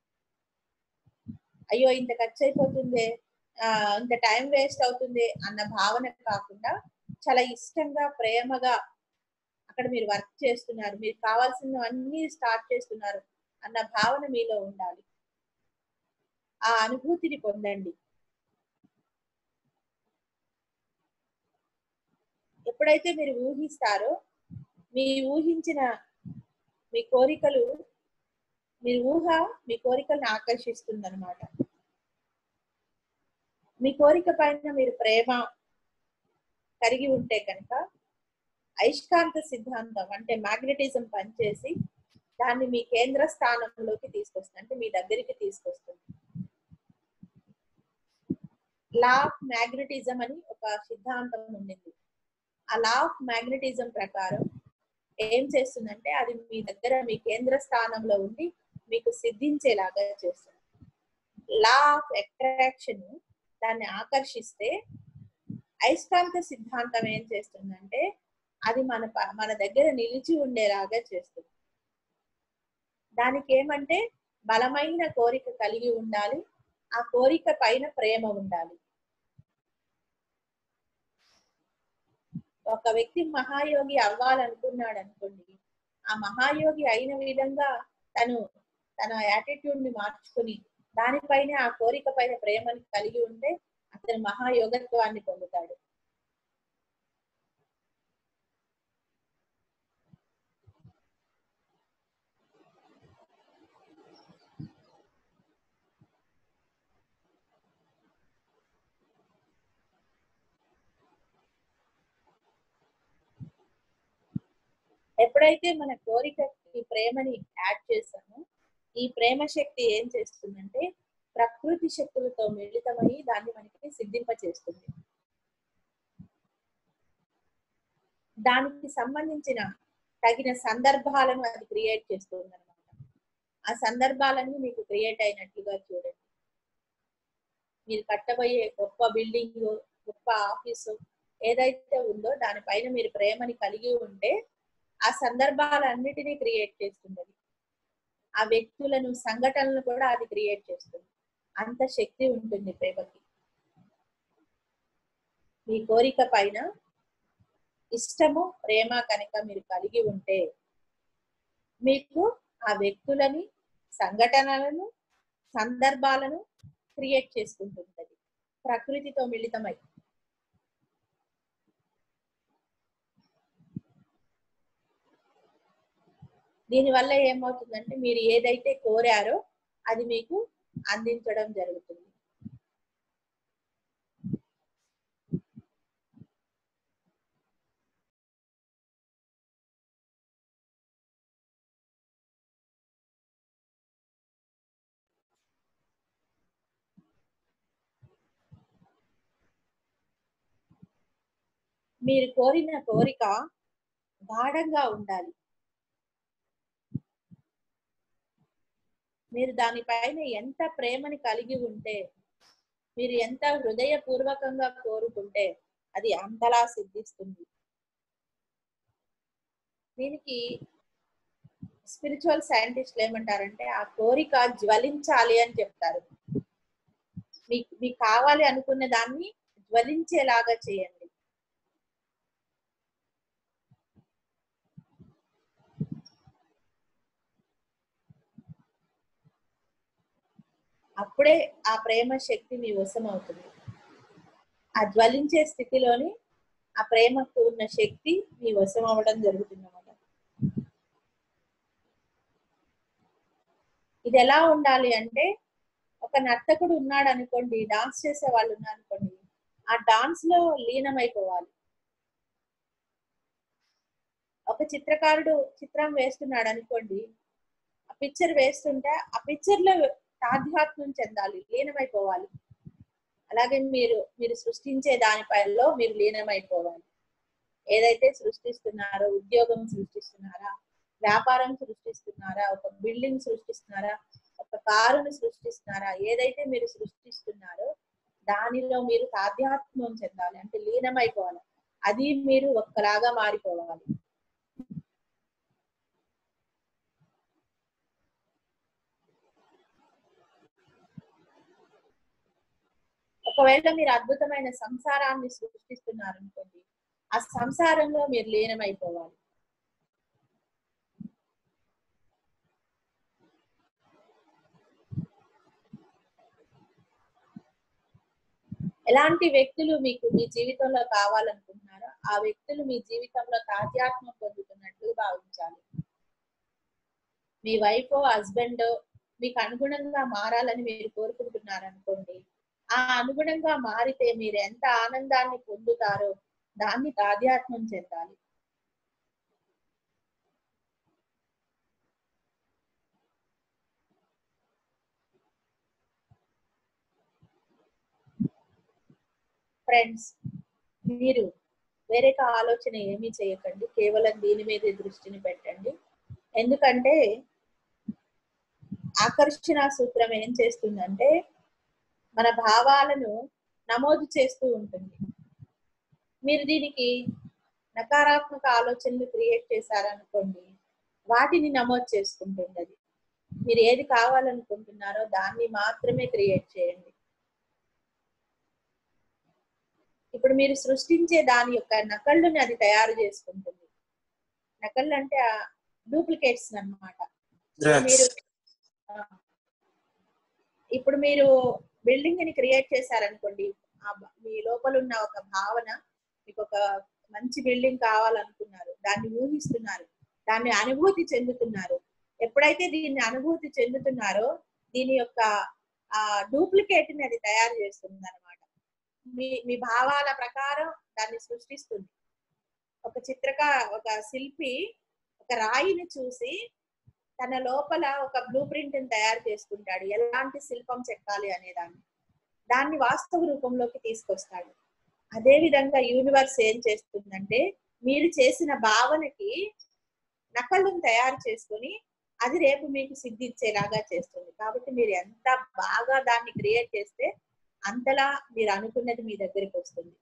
Speaker 1: అయ్యో ఇంత ఖర్చు అయిపోతుంది, ఆ ఇంత టైం వేస్ట్ అవుతుంది అన్న భావన కాకుండా చాలా ఇష్టంగా, ప్రేమగా అక్కడ మీరు వర్క్ చేస్తున్నారు, మీరు కావాల్సినవన్నీ స్టార్ట్ చేస్తున్నారు అన్న భావన మీలో ఉండాలి. ఆ అనుభూతిని పొందండి. ఎప్పుడైతే మీరు ఊహిస్తారో, మీ ఊహించిన మీ కోరికలు, మీ ఊహ మీ కోరికలను ఆకర్షిస్తుంది అనమాట. మీ కోరిక పైన మీరు ప్రేమ కలిగి ఉంటే కనుక అయస్కాంత సిద్ధాంతం అంటే మ్యాగ్నెటిజం పనిచేసి దాన్ని మీ కేంద్ర స్థానంలోకి తీసుకొస్తుంది, అంటే మీ దగ్గరికి తీసుకొస్తుంది. లా ఆఫ్ మ్యాగ్నెటిజం అని ఒక సిద్ధాంతం ఉండింది. ఆ లా ఆఫ్ మ్యాగ్నెటిజం ప్రకారం ఏం చేస్తుందంటే అది మీ దగ్గర, మీ కేంద్ర స్థానంలో ఉండి మీకు సిద్ధించేలాగా చేస్తుంది. లా ఆఫ్ అట్రాక్షన్ దాన్ని ఆకర్షిస్తే అయస్కాంత సిద్ధాంతం ఏం చేస్తుందంటే అది మన మన దగ్గర నిలిచి ఉండేలాగా చేస్తుంది. దానికి ఏమంటే బలమైన కోరిక కలిగి ఉండాలి, ఆ కోరిక పైన ప్రేమ ఉండాలి. ఒక వ్యక్తి మహాయోగి అవ్వాలనుకున్నాడు అనుకోండి, ఆ మహాయోగి అయిన విధంగా తను తన యాటిట్యూడ్ ని మార్చుకుని దానిపైన, ఆ కోరిక పైన ప్రేమని కలిగి ఉంటే అతను మహాయోగత్వాన్ని పొందుతాడు. ఎప్పుడైతే మన కోరికకి ప్రేమని యాడ్ చేస్తామో, ఈ ప్రేమ శక్తి ఏం చేస్తుందంటే ప్రకృతి శక్తులతో మిళితమై దాన్ని మనకి సిద్ధింప చేస్తుంది. దానికి సంబంధించిన తగిన సందర్భాలను అది క్రియేట్ చేస్తుంది అనమాట. ఆ సందర్భాలన్నీ మీకు క్రియేట్ అయినట్లుగా చూడండి. మీరు కట్టబోయే గొప్ప బిల్డింగ్, గొప్ప ఆఫీసు ఏదైతే ఉందో దానిపైన మీరు ప్రేమని కలిగి ఉంటే ఆ సందర్భాలన్నిటినీ క్రియేట్ చేస్తుంది. ఆ వ్యక్తులను, సంఘటనలను కూడా అది క్రియేట్ చేస్తుంది. అంత శక్తి ఉంటుంది ప్రేమకి. మీ కోరిక పైన ఇష్టము, ప్రేమ కనుక మీరు కలిగి ఉంటే మీకు ఆ వ్యక్తులని, సంఘటనలను, సందర్భాలను క్రియేట్ చేసుకుంటుంది ప్రకృతితో మిళితమై. దీనివల్ల ఏమవుతుందంటే మీరు ఏదైతే కోరారో అది మీకు అందించడం జరుగుతుంది. మీరు కోరిన కోరిక గాఢంగా ఉండాలి. మీరు దానిపైన ఎంత ప్రేమని కలిగి ఉంటే, మీరు ఎంత హృదయపూర్వకంగా కోరుకుంటే అది అంతలా సిద్ధిస్తుంది. దీనికి స్పిరిచువల్ సైంటిస్టులు ఏమంటారంటే ఆ కోరిక జ్వలించాలి అని చెప్తారు. మీకు మీకు కావాలి అనుకున్న దాన్ని జ్వలించేలాగా చేయండి. అప్పుడే ఆ ప్రేమ శక్తి మీ వశం అవుతుంది. ఆ జ్వలించే స్థితిలోని ఆ ప్రేమకు ఉన్న శక్తి మీ వశం అవ్వడం జరుగుతుంది అన్నమాట. ఇది ఎలా ఉండాలి అంటే, ఒక నర్తకుడు ఉన్నాడు అనుకోండి, డాన్స్ చేసే వాళ్ళు ఉన్నారు అనుకోండి, ఆ డాన్స్ లో లీనమైపోవాలి. ఒక చిత్రకారుడు చిత్రం వేస్తున్నాడు అనుకోండి, ఆ పిక్చర్ వేస్తుంటే ఆ పిక్చర్ లో తాధ్యాత్మ్యం చెందాలి, లీనమైపోవాలి. అలాగే మీరు మీరు సృష్టించే దానిపైలో మీరు లీనమైపోవాలి. ఏదైతే సృష్టిస్తున్నారో, ఉద్యోగం సృష్టిస్తున్నారా, వ్యాపారం సృష్టిస్తున్నారా, ఒక బిల్డింగ్ సృష్టిస్తున్నారా, ఒక కారుని సృష్టిస్తున్నారా, ఏదైతే మీరు సృష్టిస్తున్నారో దానిలో మీరు తాధ్యాత్మ్యం చెందాలి, అంటే లీనమైపోవాలి. అది మీరు ఒక్కలాగా మారిపోవాలి. ఒకవేళ మీరు అద్భుతమైన సంసారాన్ని సృష్టిస్తున్నారు అనుకోండి, ఆ సంసారంలో మీరు లీనమైపోవాలి. ఎలాంటి వ్యక్తులు మీకు మీ జీవితంలో కావాలనుకుంటున్నారో ఆ వ్యక్తులు మీ జీవితంలో తాధ్యాత్మ్యం పొందుతున్నట్లు భావించాలి. మీ వైఫ్ హస్బెండ్ మీకు అనుగుణంగా మారాలని మీరు కోరుకుంటున్నారు అనుకోండి, ఆ అనుగుణంగా మారితే మీరు ఎంత ఆనందాన్ని పొందుతారో దాన్ని తాధ్యాత్మ్యం చెందాలి. ఫ్రెండ్స్, మీరు వేరే ఆలోచన ఏమీ చేయకండి, కేవలం దీని మీద దృష్టిని పెట్టండి. ఎందుకంటే ఆకర్షణ సూత్రం ఏం చేస్తుందంటే మన భావాలను నమోదు చేస్తూ ఉంటుంది. మీరు దీనికి నకారాత్మక ఆలోచనలు క్రియేట్ చేశారనుకోండి, వాటిని నమోదు చేసుకుంటుంది అది. మీరు ఏది కావాలనుకుంటున్నారో దాన్ని మాత్రమే క్రియేట్ చేయండి. ఇప్పుడు మీరు సృష్టించే దాని యొక్క నకళ్ళుని అది తయారు చేసుకుంటుంది. నకళ్ళు అంటే డూప్లికేట్స్ అన్నమాట. మీరు ఇప్పుడు మీరు బిల్డింగ్ ని క్రియేట్ చేశారనుకోండి, ఆ మీ లోపల ఉన్న ఒక భావన, మీకు ఒక మంచి బిల్డింగ్ కావాలనుకున్నారు, దాన్ని ఊహిస్తున్నారు, దాన్ని అనుభూతి చెందుతున్నారు. ఎప్పుడైతే దీన్ని అనుభూతి చెందుతున్నారో దీని యొక్క ఆ డూప్లికేట్ ని అది తయారు చేస్తుంది అనమాట. మీ మీ భావాల ప్రకారం దాన్ని సృష్టిస్తుంది. ఒక చిత్రక ఒక శిల్పి ఒక రాయిని చూసి తన లోపల ఒక బ్లూ ప్రింట్ ని తయారు చేసుకుంటాడు, ఎలాంటి శిల్పం చెక్కాలి అనే దాన్ని. దాన్ని వాస్తవ రూపంలోకి తీసుకొస్తాడు. అదే విధంగా యూనివర్స్ ఏం చేస్తుందంటే మీరు చేసిన భావనకి నకళ్ళను తయారు చేసుకొని అది రేపు మీకు సిద్ధించేలాగా చేస్తుంది. కాబట్టి మీరు ఎంత బాగా దాన్ని క్రియేట్ చేస్తే అంతలా మీరు అనుకున్నది మీ దగ్గరికి వస్తుంది.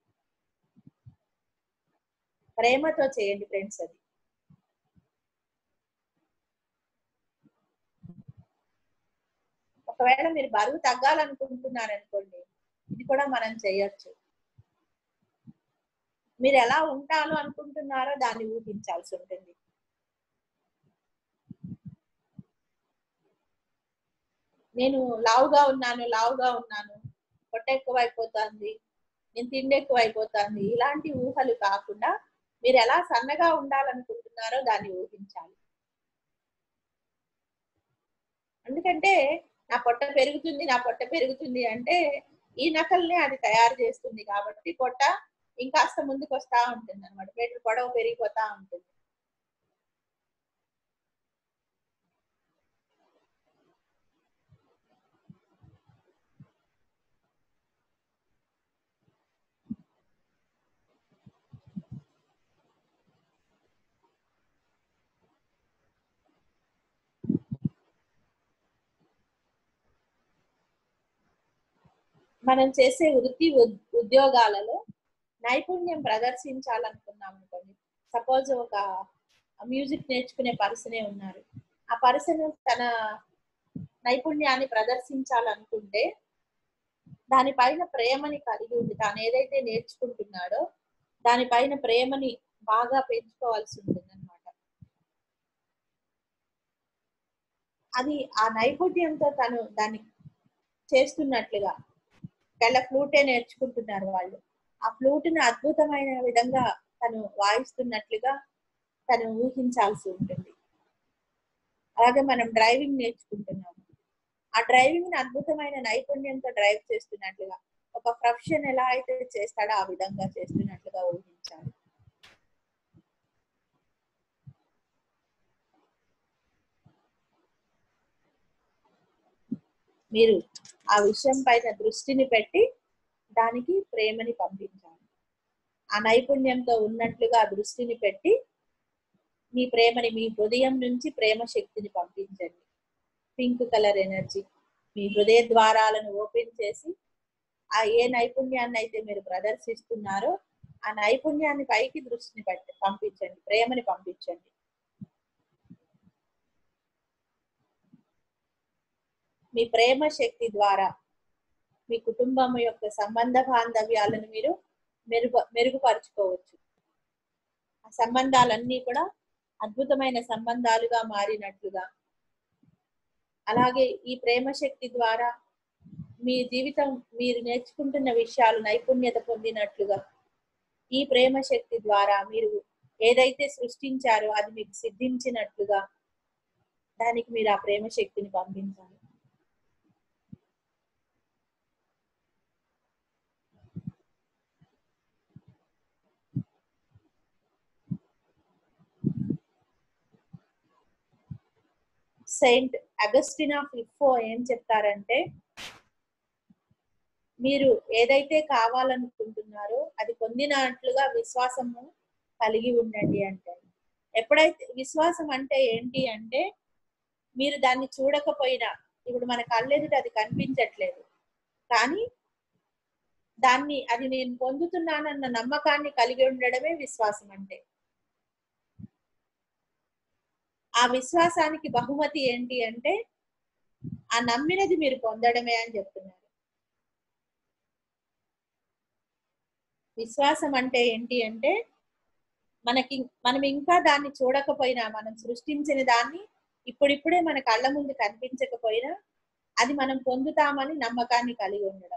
Speaker 1: ప్రేమతో చేయండి ఫ్రెండ్స్. అది ఒకవేళ మీరు బరువు తగ్గాలనుకుంటున్నారనుకోండి, ఇది కూడా మనం చేయొచ్చు. మీరు ఎలా ఉంటాను అనుకుంటున్నారో దాన్ని ఊహించాల్సి ఉంటుంది. నేను లావుగా ఉన్నాను లావుగా ఉన్నాను పొట్ట ఎక్కువ అయిపోతుంది, నేను తిండి ఎక్కువ అయిపోతుంది, ఇలాంటి ఊహలు కాకుండా మీరు ఎలా సన్నగా ఉండాలనుకుంటున్నారో దాన్ని ఊహించాలి. ఎందుకంటే నా పొట్ట పెరుగుతుంది నా పొట్ట పెరుగుతుంది అంటే ఈ నకల్ని అది తయారు చేస్తుంది. కాబట్టి పొట్ట ఇంకాస్త ముందుకు వస్తా ఉంటుంది అనమాట, మీటర్ పొడవు పెరిగిపోతా ఉంటుంది. మనం చేసే వృత్తి ఉద్- ఉద్యోగాలలో నైపుణ్యం ప్రదర్శించాలనుకున్నాం అనుకోండి. సపోజ్ ఒక మ్యూజిక్ నేర్చుకునే పర్సనే ఉన్నారు. ఆ పర్సన్ తన నైపుణ్యాన్ని ప్రదర్శించాలనుకుంటే దానిపైన ప్రేమని కలిగి ఉంది. తాను ఏదైతే నేర్చుకుంటున్నాడో దానిపైన ప్రేమని బాగా పెంచుకోవాల్సి ఉంటుంది అనమాట. అది ఆ నైపుణ్యంతో తను దాన్ని చేస్తున్నట్లుగా, గల ఫ్లూటే నేర్చుకుంటున్నారు వాళ్ళు. ఆ ఫ్లూట్ ని అద్భుతమైన విధంగా తను వాయిస్తున్నట్లుగా తను ఊహించాల్సి ఉంటుంది. అలాగే మనం డ్రైవింగ్ నేర్చుకుంటున్నాము. ఆ డ్రైవింగ్ ని అద్భుతమైన నైపుణ్యంతో డ్రైవ్ చేస్తున్నట్లుగా, ఒక ప్రొఫెషన్ ఎలా అయితే చేస్తాడో ఆ విధంగా చేస్తున్నట్లుగా ఊహించాలి. మీరు ఆ విషయం పైన దృష్టిని పెట్టి దానికి ప్రేమని పంపించాలి. ఆ నైపుణ్యంతో ఉన్నట్లుగా దృష్టిని పెట్టి మీ ప్రేమని, మీ హృదయం నుంచి ప్రేమ శక్తిని పంపించండి. పింక్ కలర్ ఎనర్జీ మీ హృదయ ద్వారాలను ఓపెన్ చేసి ఆ ఏ నైపుణ్యాన్ని అయితే మీరు ప్రదర్శిస్తున్నారో ఆ నైపుణ్యాన్ని పైకి దృష్టిని పెట్టి పంపించండి, ప్రేమని పంపించండి. మీ ప్రేమ శక్తి ద్వారా మీ కుటుంబం యొక్క సంబంధ బాంధవ్యాలను మీరు మెరుగు మెరుగుపరుచుకోవచ్చు. ఆ సంబంధాలన్నీ కూడా అద్భుతమైన సంబంధాలుగా మారినట్లుగా, అలాగే ఈ ప్రేమ శక్తి ద్వారా మీ జీవితం, మీరు నేర్చుకుంటున్న విషయాలు నైపుణ్యత పొందినట్లుగా, ఈ ప్రేమ శక్తి ద్వారా మీరు ఏదైతే సృష్టించారో అది మీకు సిద్ధించినట్లుగా దానికి మీరు ఆ ప్రేమ శక్తిని పంపించాలి. సెయింట్ అగస్టిన్ ఆఫ్ హిప్పో ఏం చెప్తారంటే, మీరు ఏదైతే కావాలనుకుంటున్నారో అది పొందినట్లుగా విశ్వాసము కలిగి ఉండండి అంటే. ఎప్పుడైతే విశ్వాసం అంటే ఏంటి అంటే, మీరు దాన్ని చూడకపోయినా, ఇప్పుడు మన కళ్ళెదుట అది కనిపించట్లేదు కానీ దాన్ని, అది నేను పొందుతున్నానన్న నమ్మకాన్ని కలిగి ఉండడమే విశ్వాసం అంటే. ఆ విశ్వాసానికి బహుమతి ఏంటి అంటే ఆ నమ్మినది మీరు పొందడమే అని చెప్తున్నారు. విశ్వాసం అంటే ఏంటి అంటే, మనకి మనం ఇంకా దాన్ని చూడకపోయినా, మనం సృష్టించిన దాన్ని ఇప్పుడిప్పుడే మన కళ్ళ ముందు కనిపించకపోయినా అది మనం పొందుతామని నమ్మకాన్ని కలిగి ఉండడం.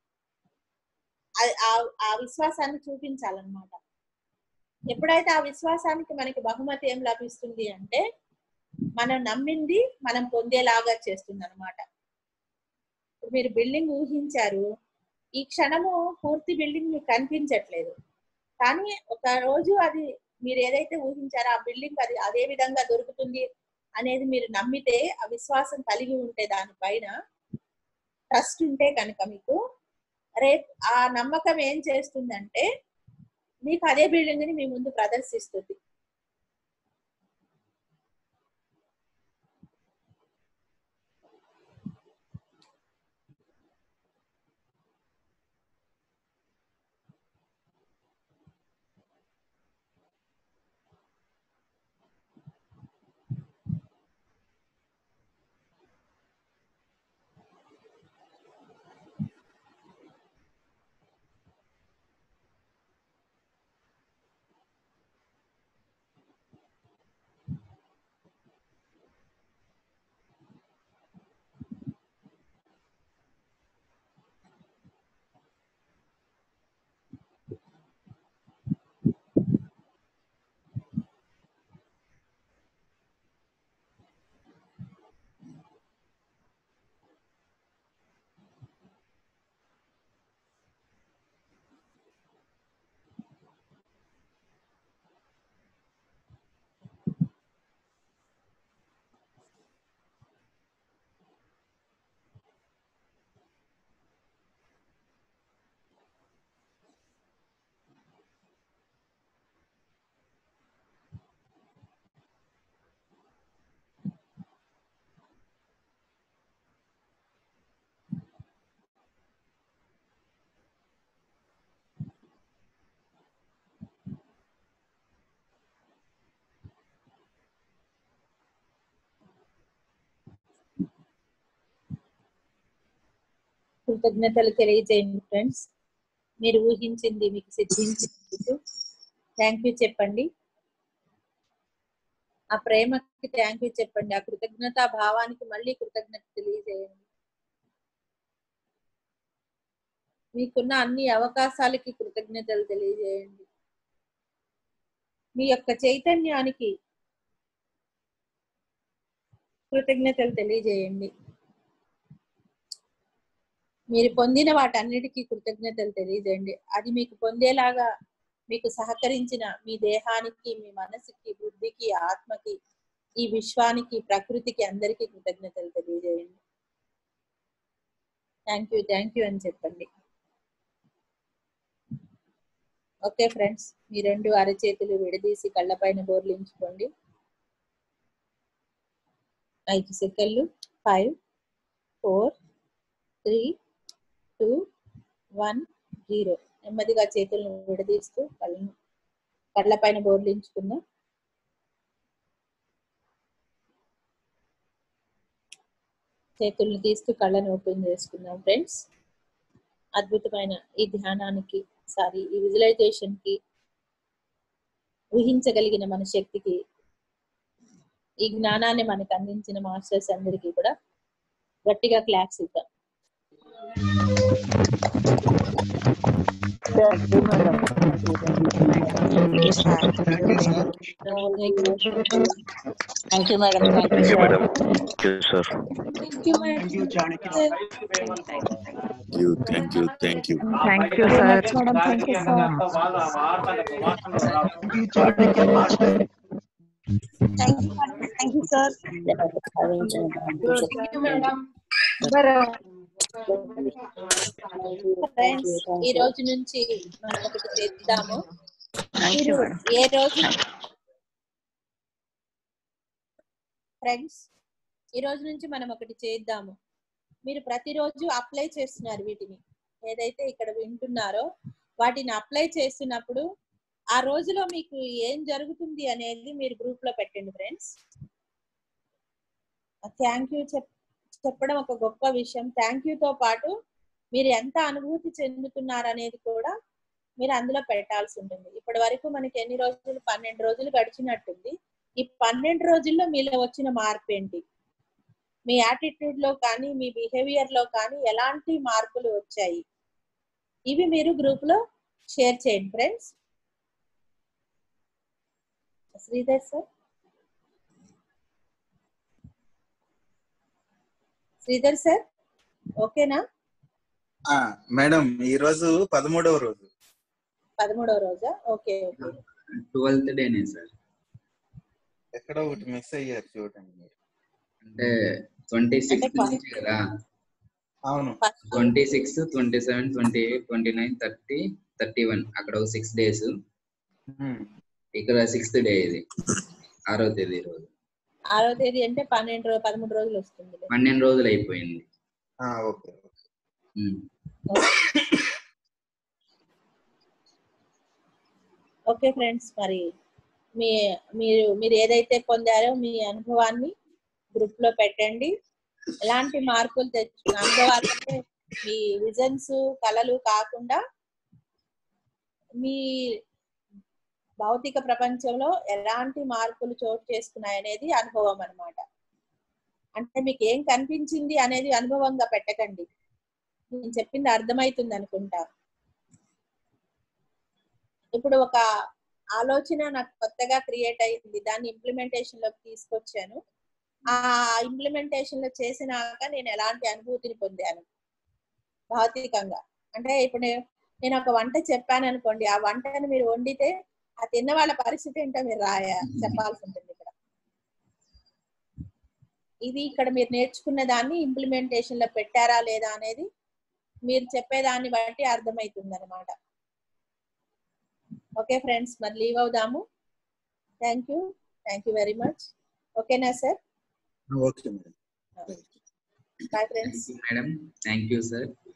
Speaker 1: ఆ విశ్వాసాన్ని చూపించాలన్నమాట. ఎప్పుడైతే ఆ విశ్వాసానికి మనకి బహుమతి ఏం లభిస్తుంది అంటే, మనం నమ్మింది మనం పొందేలాగా చేస్తుంది అనమాట. మీరు బిల్డింగ్ ఊహించారు, ఈ క్షణము పూర్తి బిల్డింగ్ మీకు కనిపించట్లేదు కానీ ఒక రోజు అది మీరు ఏదైతే ఊహించారో ఆ బిల్డింగ్ అది అదే విధంగా దొరుకుతుంది అనేది మీరు నమ్మితే, ఆ విశ్వాసం కలిగి ఉంటే, దానిపైన ట్రస్ట్ ఉంటే కనుక మీకు రేపు ఆ నమ్మకం ఏం చేస్తుందంటే మీకు అదే బిల్డింగ్ ని మీ ముందు ప్రదర్శిస్తుంది. కృతజ్ఞతలు తెలియజేయండి ఫ్రెండ్స్. మీరు ఊహించింది మీకు సిద్ధించినందుకు థ్యాంక్ యూ చెప్పండి. ఆ ప్రేమకి థ్యాంక్ యూ చెప్పండి. ఆ కృతజ్ఞతా భావానికి మళ్ళీ కృతజ్ఞత తెలియజేయండి. మీకున్న అన్ని అవకాశాలకి కృతజ్ఞతలు తెలియజేయండి. మీ యొక్క చైతన్యానికి కృతజ్ఞతలు తెలియజేయండి. మీరు పొందిన వాటన్నిటికీ కృతజ్ఞతలు తెలియజేయండి. అది మీకు పొందేలాగా మీకు సహకరించిన మీ దేహానికి, మీ మనసుకి, బుద్ధికి, ఆత్మకి, ఈ విశ్వానికి, ప్రకృతికి అందరికీ కృతజ్ఞతలు తెలియజేయండి. థ్యాంక్ యూ థ్యాంక్ యూ అని చెప్పండి. ఓకే ఫ్రెండ్స్, మీ రెండు అరచేతులు విడదీసి కళ్ళపైన బోర్లించుకోండి. ఐదు సెకండ్లు. Five, four, three, two, one, zero. నెమ్మదిగా చేతులను విడదీస్తూ కళ్ళను కళ్ళపైన బోర్లించుకుందాం. చేతులను తీస్తూ కళ్ళను ఓపెన్ చేసుకుందాం ఫ్రెండ్స్. అద్భుతమైన ఈ ధ్యానానికి సారీ ఈ విజువలైజేషన్ కి, ఊహించగలిగిన మన శక్తికి, ఈ జ్ఞానాన్ని మనకు అందించిన మాస్టర్స్ అందరికీ కూడా గట్టిగా క్లాప్స్ ఇద్దాం.
Speaker 3: Thank you, madam. Thank you, madam. Thank you, sir.
Speaker 1: Thank you,
Speaker 4: Thank you, Janaki.
Speaker 3: Thank you, thank you, thank you.
Speaker 5: Thank you, sir.
Speaker 4: Madam, thank you, sir. Thank you, Janaki Master.
Speaker 6: Thank you, madam. Thank you, sir.
Speaker 1: Thank you, madam. Friends, ఈ రోజు నుంచి మనం ఒకటి చేద్దాము. మీరు ఏ రోజు friends ఈ రోజు నుంచి మనం ఒకటి చేద్దాము. మీరు ప్రతిరోజు అప్లై చేస్తున్నారు వీటిని, ఏదైతే ఇక్కడ వింటున్నారో వాటిని అప్లై చేస్తున్నప్పుడు ఆ రోజులో మీకు ఏం జరుగుతుంది అనేది మీరు గ్రూప్ లో పెట్టండి ఫ్రెండ్స్. థ్యాంక్ యూ చెప్ చెప్పడం ఒక గొప్ప విషయం. థ్యాంక్ యూతో పాటు మీరు ఎంత అనుభూతి చెందుతున్నారు అనేది కూడా మీరు అందులో పెట్టాల్సి ఉంటుంది. ఇప్పటి వరకు మనకి ఎన్ని రోజులు, పన్నెండు రోజులు గడిచినట్టుంది. ఈ పన్నెండు రోజుల్లో మీలో వచ్చిన మార్పు ఏంటి, మీ యాటిట్యూడ్ లో కానీ మీ బిహేవియర్ లో కానీ ఎలాంటి మార్పులు వచ్చాయి, ఇవి మీరు గ్రూప్ లో షేర్ చేయండి friends. Sridhar sir, Sridhar sir ఓకేనా?
Speaker 2: మేడం ఈ రోజు పదమూడవ రోజు.
Speaker 1: పదమూడవ రోజా? Okay okay.
Speaker 7: ట్వెల్త్ డేనే సార్.
Speaker 2: ఎక్కడో ఒకటి మిస్ అయ్యారు చూడండి మీరు.
Speaker 7: అంటే ట్వంటీ సిక్స్త్ నుంచి కదా.
Speaker 2: అవును,
Speaker 7: twenty six, twenty seven, twenty eight, twenty nine, thirty, thirty one అక్కడ ఒక సిక్స్ డేస్, ఇక్కడ సిక్స్త్ డే. ఇది ఆరో తేదీ రోజు.
Speaker 1: ఆరో తేదీ అంటే పన్నెండు రో- పదమూడు రోజులు వస్తుంది.
Speaker 7: పన్నెండు రోజులు అయిపోయింది.
Speaker 2: ఓకే.
Speaker 1: ఓకే ఫ్రెండ్స్, మరి మీ మీరు మీరు ఏదైతే పొందారో మీ అనుభవాన్ని గ్రూప్ లో పెట్టండి. ఎలాంటి మార్పులు తెచ్చు అనుభవాలు అంటే మీ విజన్స్, కళలు కాకుండా మీ భౌతిక ప్రపంచంలో ఎలాంటి మార్పులు చోటు చేసుకున్నాయి అనేది అనుభవం అన్నమాట. అంటే మీకు ఏం కనిపించింది అనేది అనుభవంగా పెట్టకండి. నేను చెప్పింది అర్థమవుతుంది అనుకుంటా. ఇప్పుడు ఒక ఆలోచన నాకు కొత్తగా క్రియేట్ అయింది, దాన్ని ఇంప్లిమెంటేషన్ లోకి తీసుకొచ్చాను. ఆ ఇంప్లిమెంటేషన్ లో చేసినాక నేను ఎలాంటి అనుభూతిని పొందాను భౌతికంగా. అంటే ఇప్పుడు నే- నేను ఒక వంట చెప్పాను అనుకోండి, ఆ వంటను మీరు వండితే ఆ తిన్న వాళ్ళ పరిస్థితి ఏంటో మీరు రాయ చెప్పాల్సి ఉంటుంది. ఇక్కడ ఇది ఇక్కడ మీరు నేర్చుకున్న దాన్ని ఇంప్లిమెంటేషన్ లో పెట్టారా లేదా అనేది మీరు చెప్పేదాన్ని బట్టి అర్థమవుతుంది అనమాట. ఓకే ఫ్రెండ్స్, మరి లీవ్ అవుదాము. Thank you thank you very much. ఓకేనా sir?
Speaker 2: Okay madam.
Speaker 1: Bye friends.
Speaker 7: Madam thank you sir.